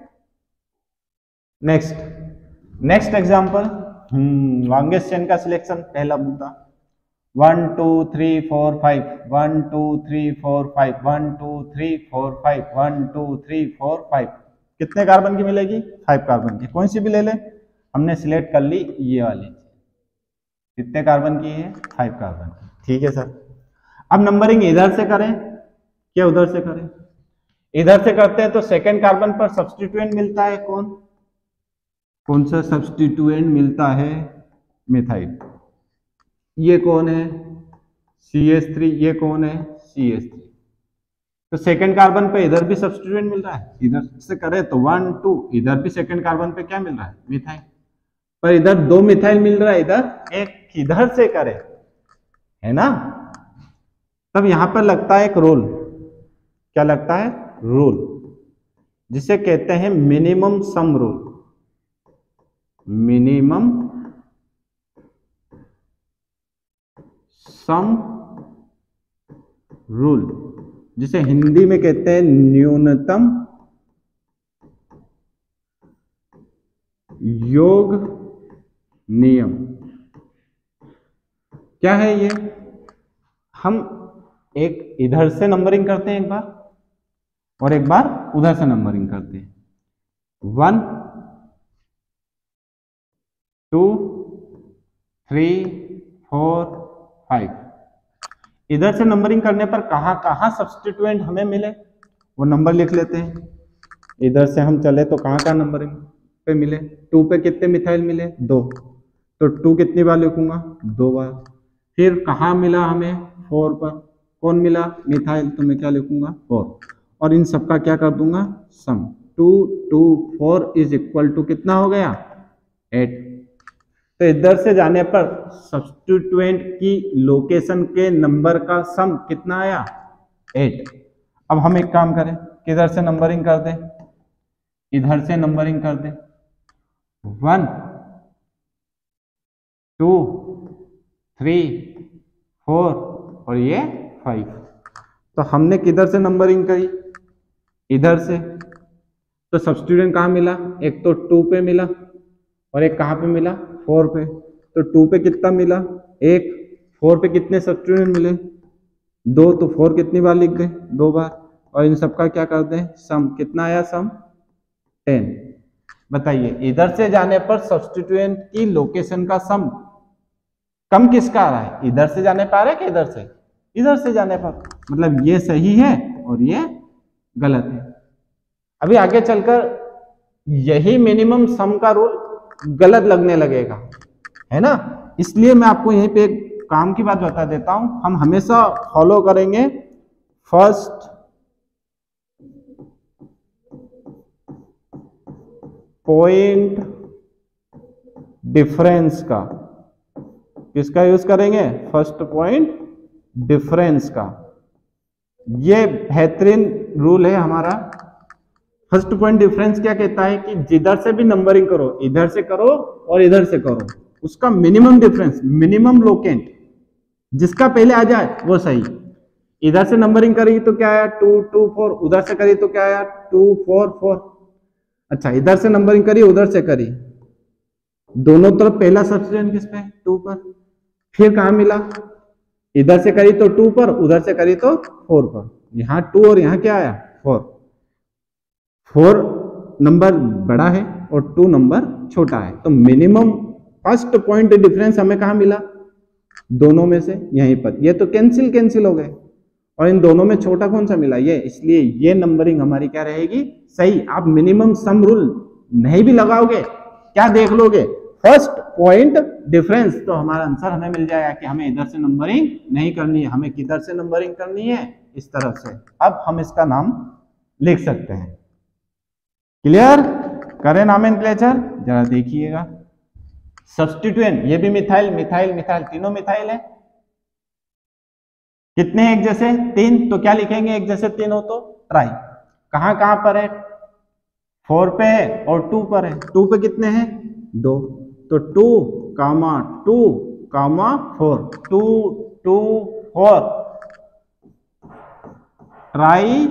नेक्स्ट एग्जांपल, लॉन्गेस्ट चेन का सिलेक्शन। पहला मुद्दा 1 2 3 4 5 1 2 3 4 5 1 2 3 4 5 1 2 3 4 5। कितने कार्बन की मिलेगी, 5 कार्बन की। कौन सी भी ले ले, हमने सिलेक्ट कर ली ये वाली। कितने कार्बन की है, 5 कार्बन की, ठीक है सर। अब नंबरिंग इधर से करें क्या उधर से करें, इधर से करते हैं तो सेकेंड कार्बन पर सब्स्टिट्यूएंट मिलता है, कौन सा सब्स्टिट्यूएंट मिलता है, मिथाइल। ये कौन है, CH3। ये कौन है, CH3। तो सेकेंड कार्बन पे इधर भी सब्स्टिट्यूएंट मिल रहा है, इधर से करें तो 1 2, इधर भी सेकेंड कार्बन पे क्या मिल रहा है, मिथाइल। पर इधर 2 मिथाइल मिल रहा है, इधर एक, किधर से करें, है ना। तब यहां पर लगता है एक रूल, क्या लगता है, रूल, जिसे कहते हैं minimum sum rule. Minimum sum rule, जिसे हिंदी में कहते हैं न्यूनतम योग नियम। क्या है ये, हम एक इधर से नंबरिंग करते हैं एक बार, और एक बार उधर से नंबरिंग करते हैं। 1 2 3 4 5। इधर से नंबरिंग करने पर कहां कहां सब्स्टिट्यूएंट हमें मिले वो नंबर लिख लेते हैं। इधर से हम चले तो कहां कहां नंबरिंग पे मिले, 2 पे कितने मिथाइल मिले, 2, तो 2 कितनी बार लिखूंगा, 2 बार। फिर कहां मिला हमें, 4 पर, कौन मिला, मिथाइल, तो मैं क्या लिखूंगा 4, और इन सबका क्या कर दूंगा सम। 2 2 4 इज इक्वल टू कितना हो गया, 8। तो इधर से जाने पर सब्स्टिट्यूएंट की लोकेशन के नंबर का सम कितना आया, 8। अब हम एक काम करें, किधर से नंबरिंग कर दे, इधर से नंबरिंग कर दे, 1 2 3 4 और ये 5। तो हमने किधर से नंबरिंग करी, इधर से। तो सब्स्टिट्यूएंट कहाँ मिला, एक तो 2 पे मिला, और एक कहाँ पे मिला, 4 पे। तो 2 पे कितना मिला, 1, 4 पे कितने सब्स्टिट्यूएंट मिले, 2, तो 4 कितनी बार लिख गए, 2 बार, और इन सबका क्या कर दें सम। कितना आया सम, 10। बताइए इधर से जाने पर सब्स्टिट्यूएंट की लोकेशन का सम कम किसका आ रहा है, इधर से जाने पर आ रहा है कि इधर से, इधर से जाने पर, मतलब ये सही है और ये गलत है। अभी आगे चलकर यही मिनिमम सम का रूल गलत लगने लगेगा, है ना। इसलिए मैं आपको यहीं पे एक काम की बात बता देता हूं, हम हमेशा फॉलो करेंगे फर्स्ट पॉइंट डिफरेंस का। किसका यूज करेंगे? फर्स्ट पॉइंट डिफरेंस का। ये बेहतरीन रूल है हमारा। फर्स्ट पॉइंट डिफरेंस क्या कहता है कि जिधर से भी नंबरिंग करो, इधर से करो और इधर से करो, उसका मिनिमम डिफरेंस, मिनिमम लोकेंट जिसका पहले आ जाए वो सही। इधर से नंबरिंग करी तो क्या आया? 2 2 4। उधर से करी तो क्या आया? 2 4 4। अच्छा, इधर से नंबरिंग करी, उधर से करी, दोनों तरफ पहला सब्स्टिट्यूएंट किस पे? 2 पर। फिर कहां मिला? इधर से करी तो 2 पर, उधर से करी तो 4 पर। यहां 2 और यहां क्या आया? 4। 4 नंबर बड़ा है और 2 नंबर छोटा है, तो मिनिमम फर्स्ट पॉइंट डिफरेंस हमें कहां मिला? दोनों में से, यहीं पर। ये तो कैंसिल हो गए, और इन दोनों में छोटा कौन सा मिला? ये। इसलिए ये नंबरिंग हमारी क्या रहेगी? सही। आप मिनिमम सम रूल नहीं भी लगाओगे, क्या देख लोगे? फर्स्ट पॉइंट डिफरेंस, तो हमारा आंसर हमें मिल जाएगा कि हमें इधर से नंबरिंग नहीं करनी है, हमें किधर से नंबरिंग करनी है? इस तरफ से। अब हम इसका नाम लिख सकते हैं। क्लियर? करें नॉमेनक्लेचर, जरा देखिएगा। सब्स्टिट्यूएंट, ये भी मिथाइल मिथाइल मिथाइल, तीनों मिथाइल है। कितने एक जैसे? 3। तो क्या लिखेंगे एक जैसे 3 हो तो? ट्राई। कहां कहां पर है? 4 पे है और 2 पर है। 2 पे कितने हैं? 2। तो 2 comma 2 comma 4, 2 2 4 tri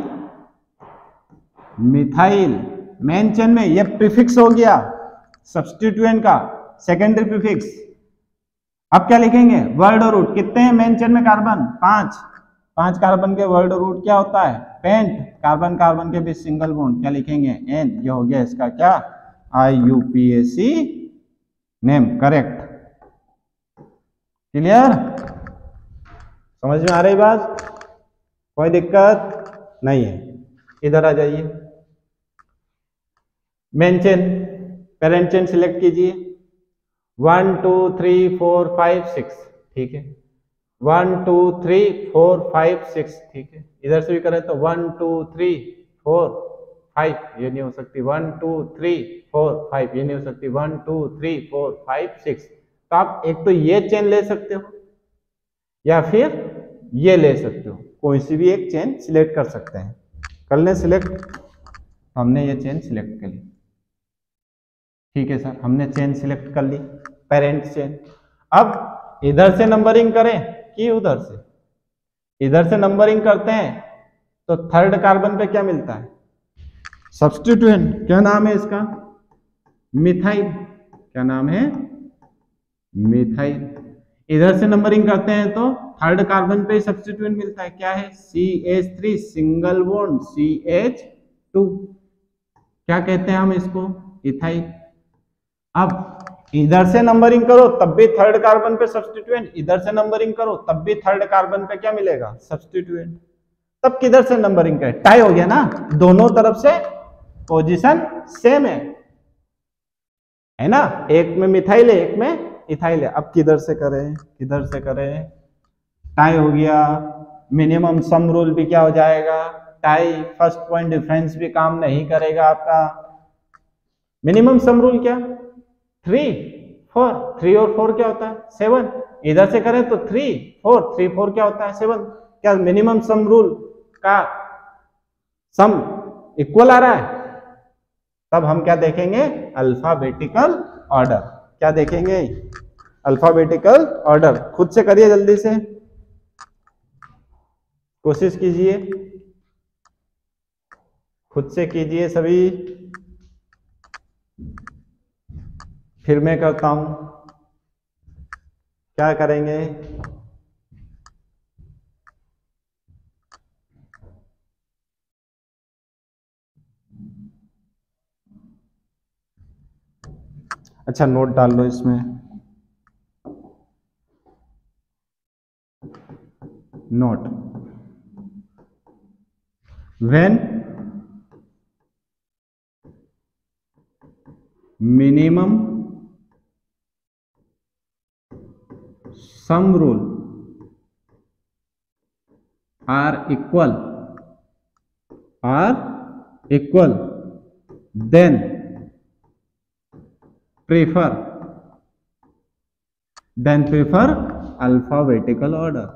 methyl. Main chain में ये प्रीफिक्स हो गया सब्स्टिट्यूएंट का, सेकेंडरी प्रीफिक्स। अब क्या लिखेंगे? वर्ड और रूट। कितने हैं मेन चेन में? कार्बन 5। 5 कार्बन के वर्ड और रूट क्या होता है? पेंट। कार्बन कार्बन के बीच सिंगल बॉन्ड, क्या लिखेंगे? एन। ये हो गया इसका क्या? IUPAC name. करेक्ट। क्लियर? समझ में आ रही बात? कोई दिक्कत नहीं है। इधर आ जाइए। Main chain, parent chain select कीजिए। 1 2 3 4 5 6, ठीक है। 1 2 3 4 5 6, ठीक है। इधर से भी करें तो 1 2 3 4 5, ये नहीं हो सकती। 1 2 3 4 5, ये नहीं हो सकती। 1 2 3 4 5 6। तो आप एक तो ये चेन ले सकते हो या फिर ये ले सकते हो, कोई सी भी एक चेन सिलेक्ट कर सकते हैं। कर लें सिलेक्ट। हमने ये चेन सिलेक्ट कर ली, ठीक है सर, हमने चेन सिलेक्ट कर ली, पेरेंट चेन। अब इधर से नंबरिंग करें कि उधर से? इधर से नंबरिंग करते हैं तो थर्ड कार्बन पे क्या मिलता है? सब्स्टिट्यूएंट। क्या नाम है इसका? मिथाइल। क्या नाम है? मिथाइल। इधर से नंबरिंग करते हैं तो थर्ड कार्बन पे सब्स्टिट्यूएंट मिलता है, क्या है? CH3 single bond CH2। क्या कहते हैं हम इसको? इथाइल। अब इधर से नंबरिंग करो तब भी थर्ड कार्बन पे सब्स्टिट्यूएंट, इधर से नंबरिंग करो तब भी थर्ड कार्बन पे क्या मिलेगा? सब्स्टिट्यूएंट। तब किधर से नंबरिंग करें? टाई हो गया ना, दोनों तरफ से पोजीशन सेम है ना? एक में मिथाइल है, एक में इथाइल है। अब किधर से करें? किधर से करें? टाई हो गया। मिनिमम सम रूल भी क्या हो जाएगा? टाई। फर्स्ट पॉइंट डिफरेंस भी काम नहीं करेगा आपका। मिनिमम सम रूल क्या? 3 4। 3 और 4 क्या होता है? 7। इधर से करें तो 3 4, 3 4 क्या होता है? 7। क्या मिनिमम सम रूल का सम इक्वल आ रहा है? तब हम क्या देखेंगे? Alphabetical order. क्या देखेंगे? Alphabetical order. खुद से करिए, जल्दी से कोशिश कीजिए, खुद से कीजिए सभी, फिर मैं करता हूं। क्या करेंगे? अच्छा, नोट डाल लो इसमें। Note, when minimum sum rule are equal then prefer alphabetical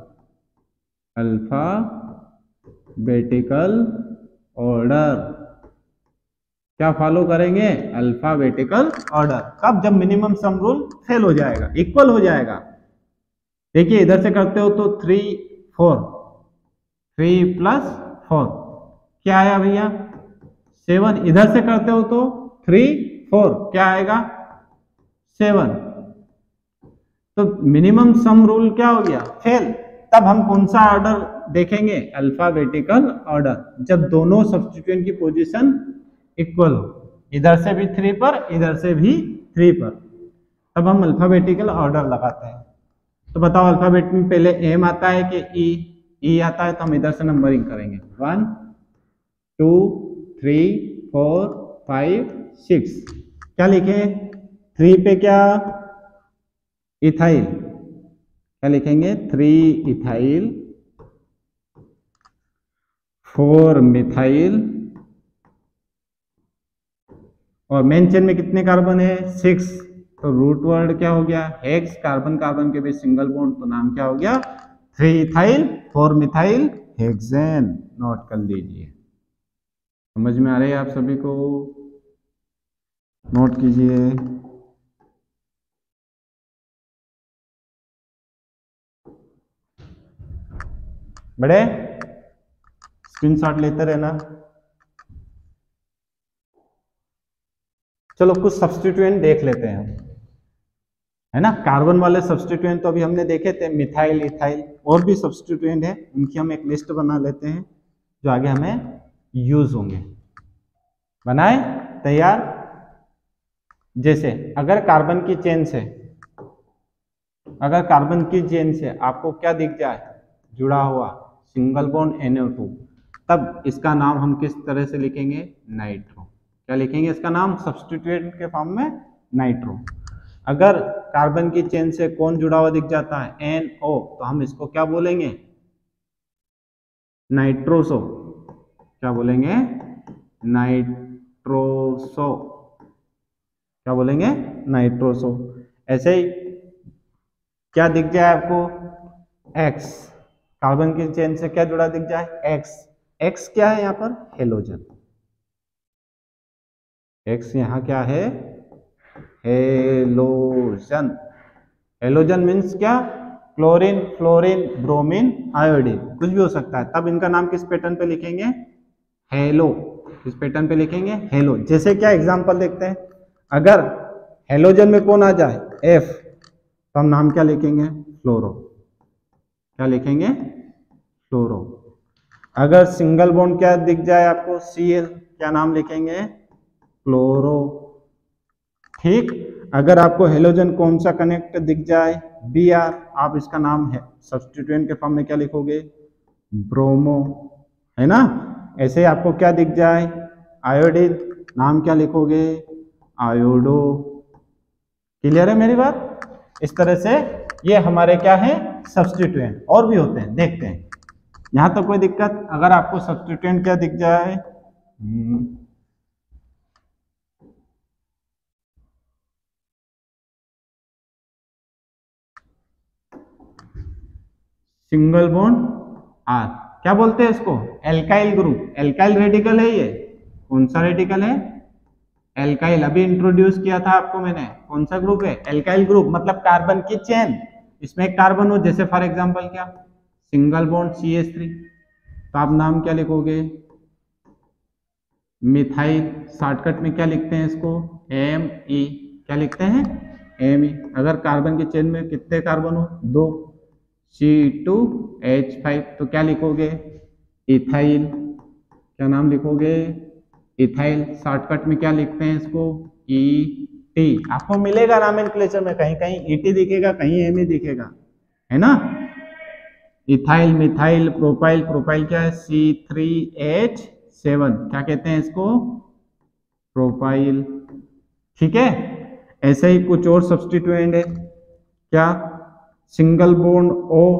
order क्या फॉलो करेंगे? Alphabetical order. कब? जब मिनिमम सम रूल फेल हो जाएगा, इक्वल हो जाएगा। देखिए इधर से करते हो तो 3 4, 3 + 4 क्या आया भैया? 7। इधर से करते हो तो 3 4 क्या आएगा? 7। तो मिनिमम सम रूल क्या हो गया? फेल। तब हम कौन सा ऑर्डर देखेंगे? Alphabetical order. जब दोनों सब्स्टिट्यूएंट की पोजीशन इक्वल हो, इधर से भी 3 पर, इधर से भी 3 पर, तब हम अल्फाबेटिकल ऑर्डर लगाते हैं। तो बताओ अल्फाबेट में पहले एम आता है कि ई आता है? तो हम इधर से नंबरिंग करेंगे 1 2 3 4 5 6। क्या लिखे? 3 पे क्या? इथाइल। क्या लिखेंगे? 3 इथाइल, 4 मिथाइल, और मेन चेन में कितने कार्बन है? 6। तो रूट वर्ड क्या हो गया? हेक्स। कार्बन कार्बन के बीच सिंगल बॉन्ड, तो नाम क्या हो गया? 3 इथाइल 4 मिथाइल हेक्सेन। नोट कर लीजिए। समझ में आ रही है आप सभी को? नोट कीजिए। बड़े स्क्रीनशॉट लेते रहना। चलो कुछ सब्स्टिट्यूएंट देख लेते हैं, है ना। कार्बन वाले सब्स्टिट्यूएंट तो अभी हमने देखे थे, मिथाइल, इथाइल, और भी सब्स्टिट्यूएंट है, उनकी हम एक लिस्ट बना लेते हैं जो आगे हमें यूज होंगे। बनाए? तैयार? जैसे अगर कार्बन की चेन से आपको क्या दिख जाए? जुड़ा हुआ सिंगल बॉन्ड NO2, तब इसका नाम हम किस तरह से लिखेंगे? नाइट्रो। क्या लिखेंगे इसका नाम? सब्स्टिट्यूएंट के फॉर्म में नाइट्रो। अगर कार्बन की चेन से कौन जुड़ा हुआ दिख जाता है? NO, तो हम इसको क्या बोलेंगे? नाइट्रोसो। क्या बोलेंगे? नाइट्रोसो। क्या बोलेंगे? नाइट्रोसो। ऐसे ही क्या दिख जाए आपको? X। कार्बन की चेन से क्या जुड़ा दिख जाए? X। X क्या है यहाँ पर? हेलोजन। X यहाँ क्या है? हेलोजन। हेलोजन मीन्स क्या? क्लोरीन, फ्लोरीन, ब्रोमीन, आयोडीन, कुछ भी हो सकता है। तब इनका नाम किस पैटर्न पे लिखेंगे? हेलो। किस पैटर्न पे लिखेंगे? हेलो। जैसे क्या एग्जांपल देखते हैं, अगर हेलोजन में कौन आ जाए? F, तो हम नाम क्या लिखेंगे? फ्लोरो। क्या लिखेंगे? फ्लोरो। अगर सिंगल बॉन्ड क्या दिख जाए आपको? Cl, क्या नाम लिखेंगे? क्लोरो। ठीक। अगर आपको हेलोजन कौन सा कनेक्ट दिख जाए? Br, आप इसका नाम है सब्स्टिट्यूएंट के फॉर्म में क्या लिखोगे? ब्रोमो, है ना। ऐसे ही आपको क्या दिख जाए? आयोडीन, नाम क्या लिखोगे? आयोडो। क्लियर है मेरी बात? इस तरह से ये हमारे क्या है? सब्स्टिट्यूएंट। और भी होते हैं, देखते हैं। यहां तो कोई दिक्कत? अगर आपको सब्स्टिट्यूएंट क्या दिख जाए? सिंगल बॉन्ड R, क्या बोलते हैं इसको? Alkyl group. एल्काइल रेडिकल है ये। कौन सा रेडिकल है? एल्काइल। अभी इंट्रोड्यूस किया था आपको मैंने। कौन सा ग्रुप है? Alkyl group. मतलब कार्बन की चेन, इसमें एक कार्बन हो, जैसे फॉर एग्जांपल क्या? सिंगल बॉन्ड CH3, तो आप नाम क्या लिखोगे? मिथाइल। शॉर्टकट में क्या लिखते हैं इसको? Me। क्या लिखते हैं? Me। अगर कार्बन की चेन में कितने कार्बन हो? 2, C2H5, तो क्या लिखोगे? इथाइल। क्या नाम लिखोगे? इथाइल। शॉर्टकट में क्या लिखते हैं इसको? ET। आपको मिलेगा नॉमेनक्लेचर में, कहीं कहीं ET दिखेगा, कहीं Me दिखेगा, है ना। Ethyl, methyl, propyl. प्रोपाइल क्या है? C3H7, क्या कहते हैं इसको? प्रोपाइल। ठीक है। ऐसे ही कुछ और सब्स्टिट्यूएंट है क्या? सिंगल बॉन्ड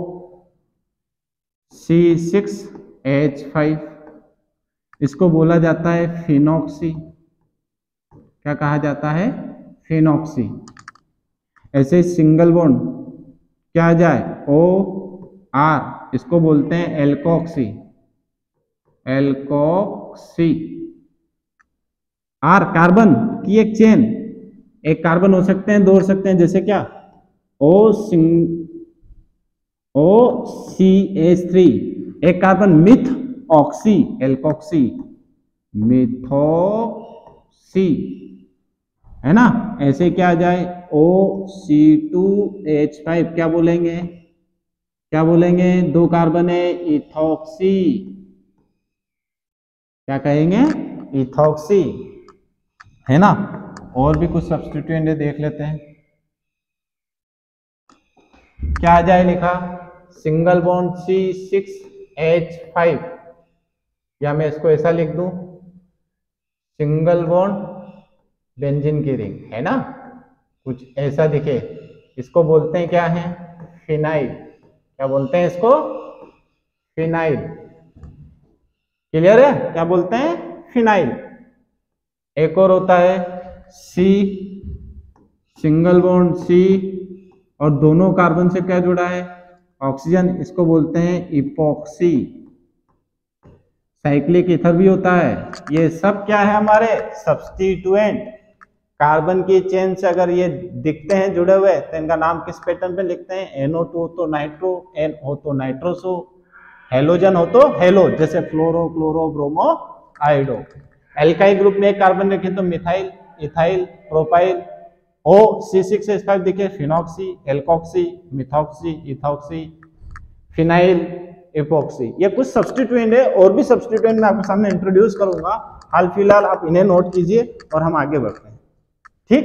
C6H5, इसको बोला जाता है फिनॉक्सी। क्या कहा जाता है? फिनॉक्सी। ऐसे सिंगल बॉन्ड क्या आ जाए OR, इसको बोलते हैं एल्कोक्सी। एल्कोक्सी। R कार्बन की एक चेन, एक कार्बन हो सकते हैं, दो हो सकते हैं, जैसे क्या OCH3, एक carbon methoxy, alkoxy, methoxy, है ना। ऐसे क्या आ जाए OC2H5, क्या बोलेंगे? क्या बोलेंगे? दो कार्बन है, इथॉक्सी। क्या कहेंगे? इथॉक्सी, है ना। और भी कुछ सब्स्टिट्यूएंट है, देख लेते हैं। क्या आ जाए लिखा? सिंगल बॉन्ड C6H5, या मैं इसको ऐसा लिख दूं, सिंगल बॉन्ड बेंजीन की रिंग, है ना, कुछ ऐसा दिखे। इसको बोलते हैं क्या है? फिनाइल। क्या बोलते हैं इसको? फिनाइल। क्लियर है? क्या बोलते हैं? फिनाइल। एक और होता है C, सिंगल बॉन्ड C, और दोनों कार्बन से क्या जुड़ा है? ऑक्सीजन, इसको बोलते हैं इपॉक्सी। साइक्लिक ईथर भी होता है। ये सब क्या है? हमारे सब्स्टिट्यूएंट। कार्बन की चेन से अगर ये दिखते हैं जुड़े हुए, तो इनका नाम किस पैटर्न पे लिखते हैं? NO2 हो तो नाइट्रो, N हो तो नाइट्रोसो, हेलोजन हो तो हेलो, जैसे fluoro, chloro, bromo, iodo. Alkyl group में एक कार्बन रखे तो मिथाइल, इथाइल, प्रोपाइल। C6H5 दिखे, phenoxy, alkoxy, methoxy, ethoxy, phenyl, epoxy. ये कुछ सब्स्टिट्यूएंट है, और भी सब्स्टिट्यूएंट मैं आपके सामने इंट्रोड्यूस करूंगा। हाल फिलहाल आप इन्हें नोट कीजिए और हम आगे बढ़ते हैं। ठीक,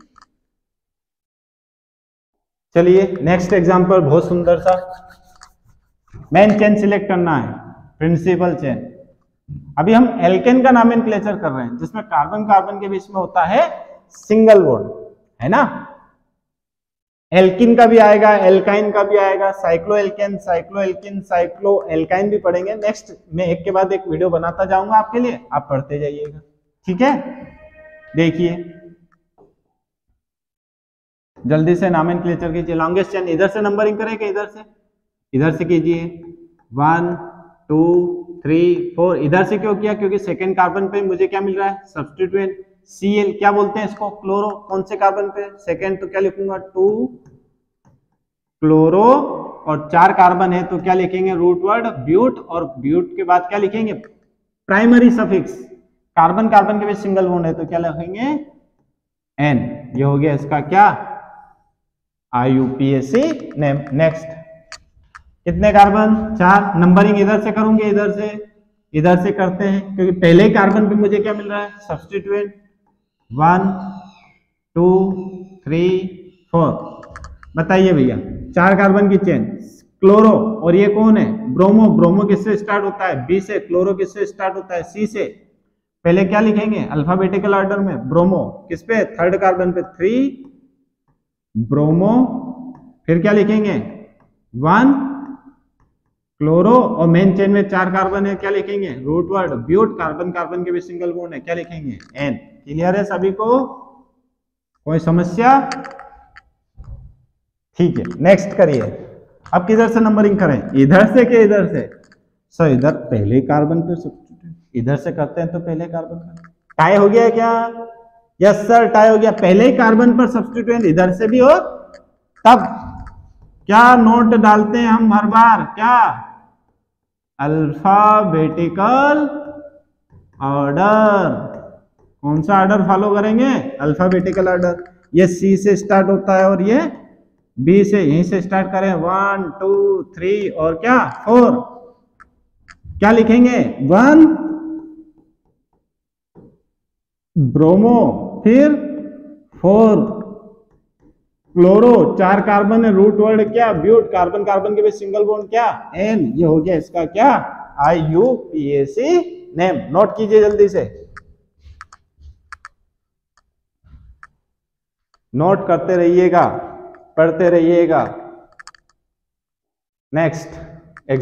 चलिए नेक्स्ट एग्जांपल, बहुत सुंदर सा। मेन चेन सिलेक्ट करना है, प्रिंसिपल चेन। अभी हम एल्केन का नॉमेनक्लेचर कर रहे हैं, जिसमें कार्बन कार्बन के बीच में होता है सिंगल बॉन्ड, है ना। एल्किन का भी आएगा, एल्काइन का भी आएगा, cyclo alkane, cyclo alkene, cyclo alkyne भी पढ़ेंगे। नेक्स्ट मैं एक के बाद एक वीडियो बनाता जाऊंगा आपके लिए, आप पढ़ते जाइएगा, ठीक है। देखिए जल्दी से नॉमेनक्लेचर कीजिए। लॉन्गेस्ट चेन इधर से नंबरिंग करें कि इधर से कीजिए। 1 2 3 4। इधर से क्यों किया? क्योंकि सेकेंड कार्बन पे मुझे क्या मिल रहा है? Substituent Cl। क्या बोलते हैं इसको? क्लोरो। कौन से कार्बन पे? सेकेंड, तो क्या लिखूंगा? 2 क्लोरो, और 4 कार्बन है तो क्या लिखेंगे? रूट वर्ड ब्यूट, और ब्यूट के बाद क्या लिखेंगे? Primary suffix. कार्बन कार्बन के बीच सिंगल बॉन्ड है तो क्या लिखेंगे? N। ये हो गया इसका क्या? IUPAC name. नेक्स्ट, कितने कार्बन? 4। नंबरिंग इधर से करूंगे, इधर से करते हैं, क्योंकि पहले कार्बन पे मुझे क्या मिल रहा है? सब्स्टिट्यूएंट। 1 2 3 4। बताइए भैया, 4 कार्बन की चेन, क्लोरो, और ये कौन है? ब्रोमो। ब्रोमो किससे स्टार्ट होता है? B से। क्लोरो किससे स्टार्ट होता है? C से। पहले क्या लिखेंगे अल्फाबेटिकल ऑर्डर में? ब्रोमो। किस पे? थर्ड कार्बन पे 3 ब्रोमो। फिर क्या लिखेंगे? 1 क्लोरो, और मेन चेन में 4 कार्बन है, क्या लिखेंगे? Root word but. Carbon carbon के भी सिंगल बॉन्ड है, क्या लिखेंगे? N। क्लियर है सभी को? कोई समस्या? ठीक है, नेक्स्ट करिए। अब किधर से नंबरिंग करें? इधर से कि इधर से? सर इधर पहले कार्बन पे सब्स्टिट्यूट, इधर से करते हैं तो पहले कार्बन का टाई हो गया क्या? यस सर, टाई हो गया। पहले ही कार्बन पर सब्स्टिट्यूएंट इधर से भी हो, तब क्या नोट डालते हैं हम हर बार? क्या? Alphabetical order. कौन सा ऑर्डर फॉलो करेंगे? Alphabetical order. ये C से स्टार्ट होता है और ये B से, यहीं से स्टार्ट करें। 1 2 3 और क्या? 4। क्या लिखेंगे? 1 ब्रोमो, फिर 4 क्लोरो, 4 कार्बन है, रूट वर्ड क्या? ब्यूट। कार्बन कार्बन के बीच सिंगल बॉन्ड क्या? N। ये हो गया इसका क्या? IUPAC name. नोट कीजिए जल्दी से, नोट करते रहिएगा, पढ़ते रहिएगा। नेक्स्ट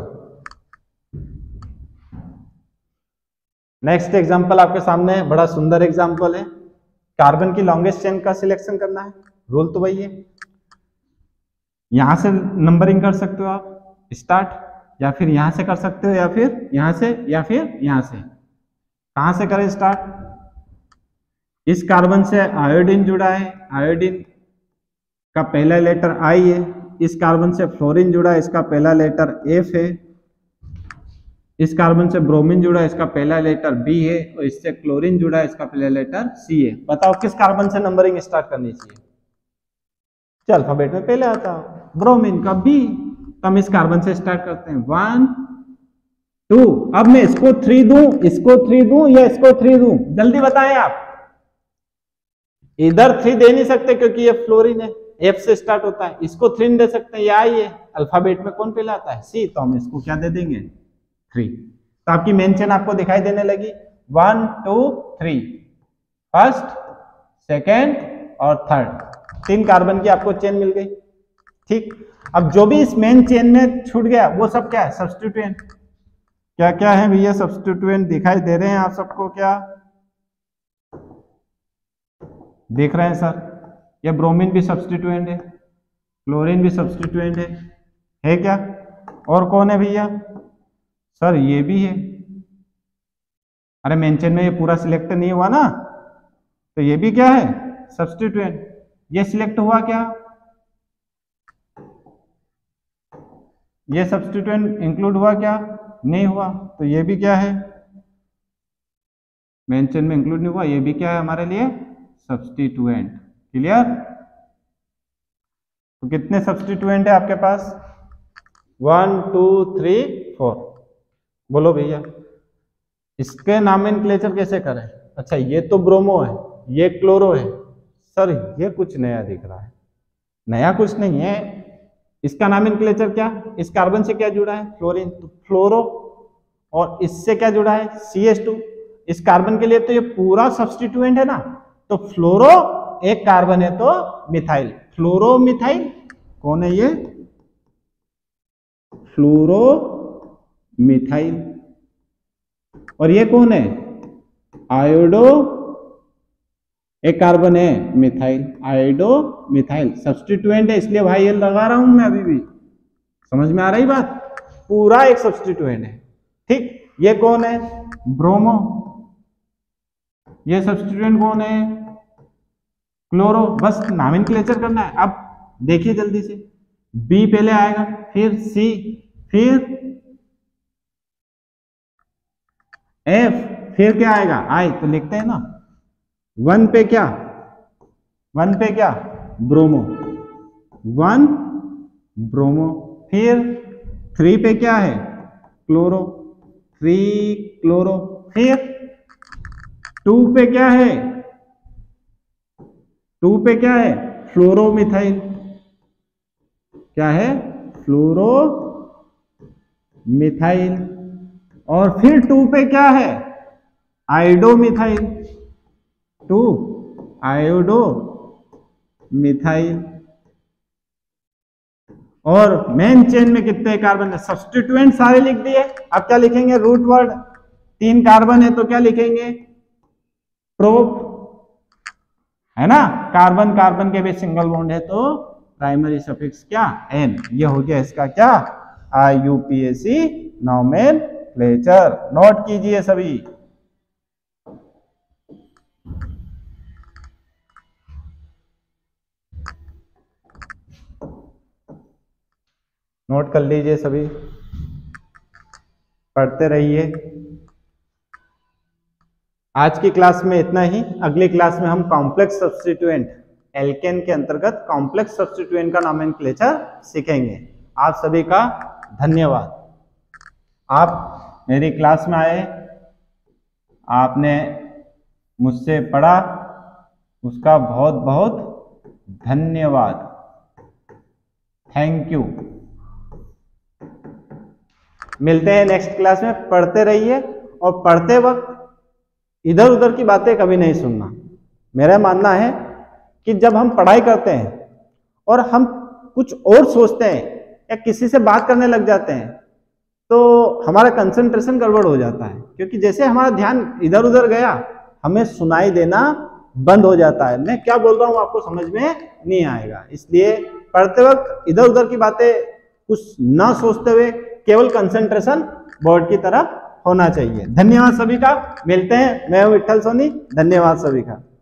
एग्जाम्पल आपके सामने है, बड़ा सुंदर एग्जाम्पल है। कार्बन की लॉन्गेस्ट चेन का सिलेक्शन करना है, रूल तो वही है। यहां से नंबरिंग कर सकते हो आप स्टार्ट, या फिर यहां से कर सकते हो, या फिर यहां से, या फिर यहां से। कहां से करें स्टार्ट? इस कार्बन से आयोडीन जुड़ा है, आयोडीन का पहला लेटर आई है। इस कार्बन से फ्लोरीन जुड़ा है, इसका पहला लेटर एफ है। इस कार्बन से ब्रोमीन जुड़ा है, इसका पहला लेटर बी है। और इससे क्लोरीन जुड़ा है, इसका पहला लेटर सी है। बताओ किस कार्बन से नंबरिंग स्टार्ट करनी चाहिए? चल अल्फाबेट में पहले आता है ब्रोमीन का बी, तो हम इस कार्बन से स्टार्ट करते हैं 1 2। अब मैं इसको 3 दूं, इसको 3 दूं, या इसको 3 दूं? जल्दी बताएं आप। इधर 3 दे नहीं सकते क्योंकि ये फ्लोरीन है, एफ से स्टार्ट होता है। इसको 3 नहीं दे सकते, ये आई है। अल्फाबेट में कौन पहले आता है? सी, तो हम इसको क्या दे देंगे? 3। तो आपकी मेन चेन आपको दिखाई देने लगी 1 2 3, फर्स्ट, सेकेंड और थर्ड। 3 कार्बन की आपको चेन मिल गई। ठीक, अब जो भी इस मेन चेन में छूट गया वो सब क्या है? सब्स्टिट्यूएंट। क्या क्या है भैया? सब्स्टिट्यूएंट दिखाई दे रहे हैं आप सबको? क्या देख रहे हैं सर? ये ब्रोमीन भी सब्स्टिट्यूएंट है, क्लोरीन भी सब्स्टिट्यूएंट है क्या? और कौन है भैया? सर ये भी है। अरे मेन चेन में ये पूरा सिलेक्ट नहीं हुआ ना, तो ये भी क्या है? सब्स्टिट्यूएंट। ये सिलेक्ट हुआ क्या? ये सब्स्टिट्यूएंट इंक्लूड हुआ क्या? नहीं हुआ। तो ये भी क्या है? मेन चेन में इंक्लूड नहीं हुआ, ये भी क्या है हमारे लिए? सब्स्टिट्यूएंट। क्लियर? तो कितने सब्स्टिट्यूएंट है आपके पास? 1 2 3 4। बोलो भैया इसके नॉमेनक्लेचर कैसे करें? अच्छा ये तो ब्रोमो है, ये क्लोरो है। सर ये कुछ नया दिख रहा है। नया कुछ नहीं है। इसका नॉमेनक्लेचर क्या? इस कार्बन से क्या जुड़ा है? फ्लोरीन, तो फ्लोरो। और इससे क्या जुड़ा है? CH2। इस कार्बन के लिए तो ये पूरा सब्स्टिट्यूएंट है ना, तो फ्लोरो एक कार्बन है तो मिथाइल, फ्लोरो मिथाइल। कौन है ये? Fluoro methyl. और ये कौन है? आयोडो, एक कार्बन है मिथाइल, आयोडो मिथाइल। सब्स्टिट्यूएंट है इसलिए भाई ये लगा रहा हूं मैं अभी भी। समझ में आ रही बात? पूरा एक सब्स्टिट्यूएंट है। ठीक, ये कौन है? ब्रोमो। ये सब्स्टिट्यूएंट कौन है? क्लोरो। बस नॉमेनक्लेचर करना है। अब देखिए जल्दी से, बी पहले आएगा, फिर सी, फिर एफ, फिर क्या आएगा? आई। तो लिखते हैं ना 1 पे क्या? 1 पे क्या? Bromo, 1 bromo. फिर 3 पे क्या है? Chloro, 3 chloro. फिर 2 पे क्या है? 2 पे क्या है? फ्लोरोमिथाइल। क्या है? फ्लोरोमिथाइल। और फिर 2 पे क्या है? आयोडोमिथाइल, 2 आयोडोमिथाइल। और मेन चेन में कितने कार्बन है? सब्स्टिट्यूएंट सारे लिख दिए। अब क्या लिखेंगे? Root word. 3 कार्बन है तो क्या लिखेंगे? प्रोप, है ना? कार्बन कार्बन के बीच सिंगल बॉन्ड है तो प्राइमरी सफिक्स क्या? एन। ये हो गया इसका क्या? IUPAC nomenclature. नोट कीजिए सभी। नोट कर लीजिए सभी, पढ़ते रहिए। आज की क्लास में इतना ही। अगली क्लास में हम कॉम्प्लेक्स सब्स्टिट्यूएंट, एल्केन के अंतर्गत कॉम्प्लेक्स सब्स्टिट्यूएंट का नॉमेनक्लेचर सीखेंगे। आप सभी का धन्यवाद। आप मेरी क्लास में आए, आपने मुझसे पढ़ा, उसका बहुत बहुत धन्यवाद। Thank you. मिलते हैं नेक्स्ट क्लास में। पढ़ते रहिए और पढ़ते वक्त इधर उधर की बातें कभी नहीं सुनना। मेरा मानना है कि जब हम पढ़ाई करते हैं और हम कुछ और सोचते हैं या किसी से बात करने लग जाते हैं तो हमारा कंसंट्रेशन गड़बड़ हो जाता है, क्योंकि जैसे हमारा ध्यान इधर उधर गया हमें सुनाई देना बंद हो जाता है। मैं क्या बोल रहा हूँ आपको समझ में नहीं आएगा। इसलिए पढ़ते वक्त इधर उधर की बातें कुछ ना सोचते हुए केवल कंसंट्रेशन बोर्ड की तरफ होना चाहिए। धन्यवाद सभी का, मिलते हैं। मैं हूं विट्ठल सोनी, धन्यवाद सभी का।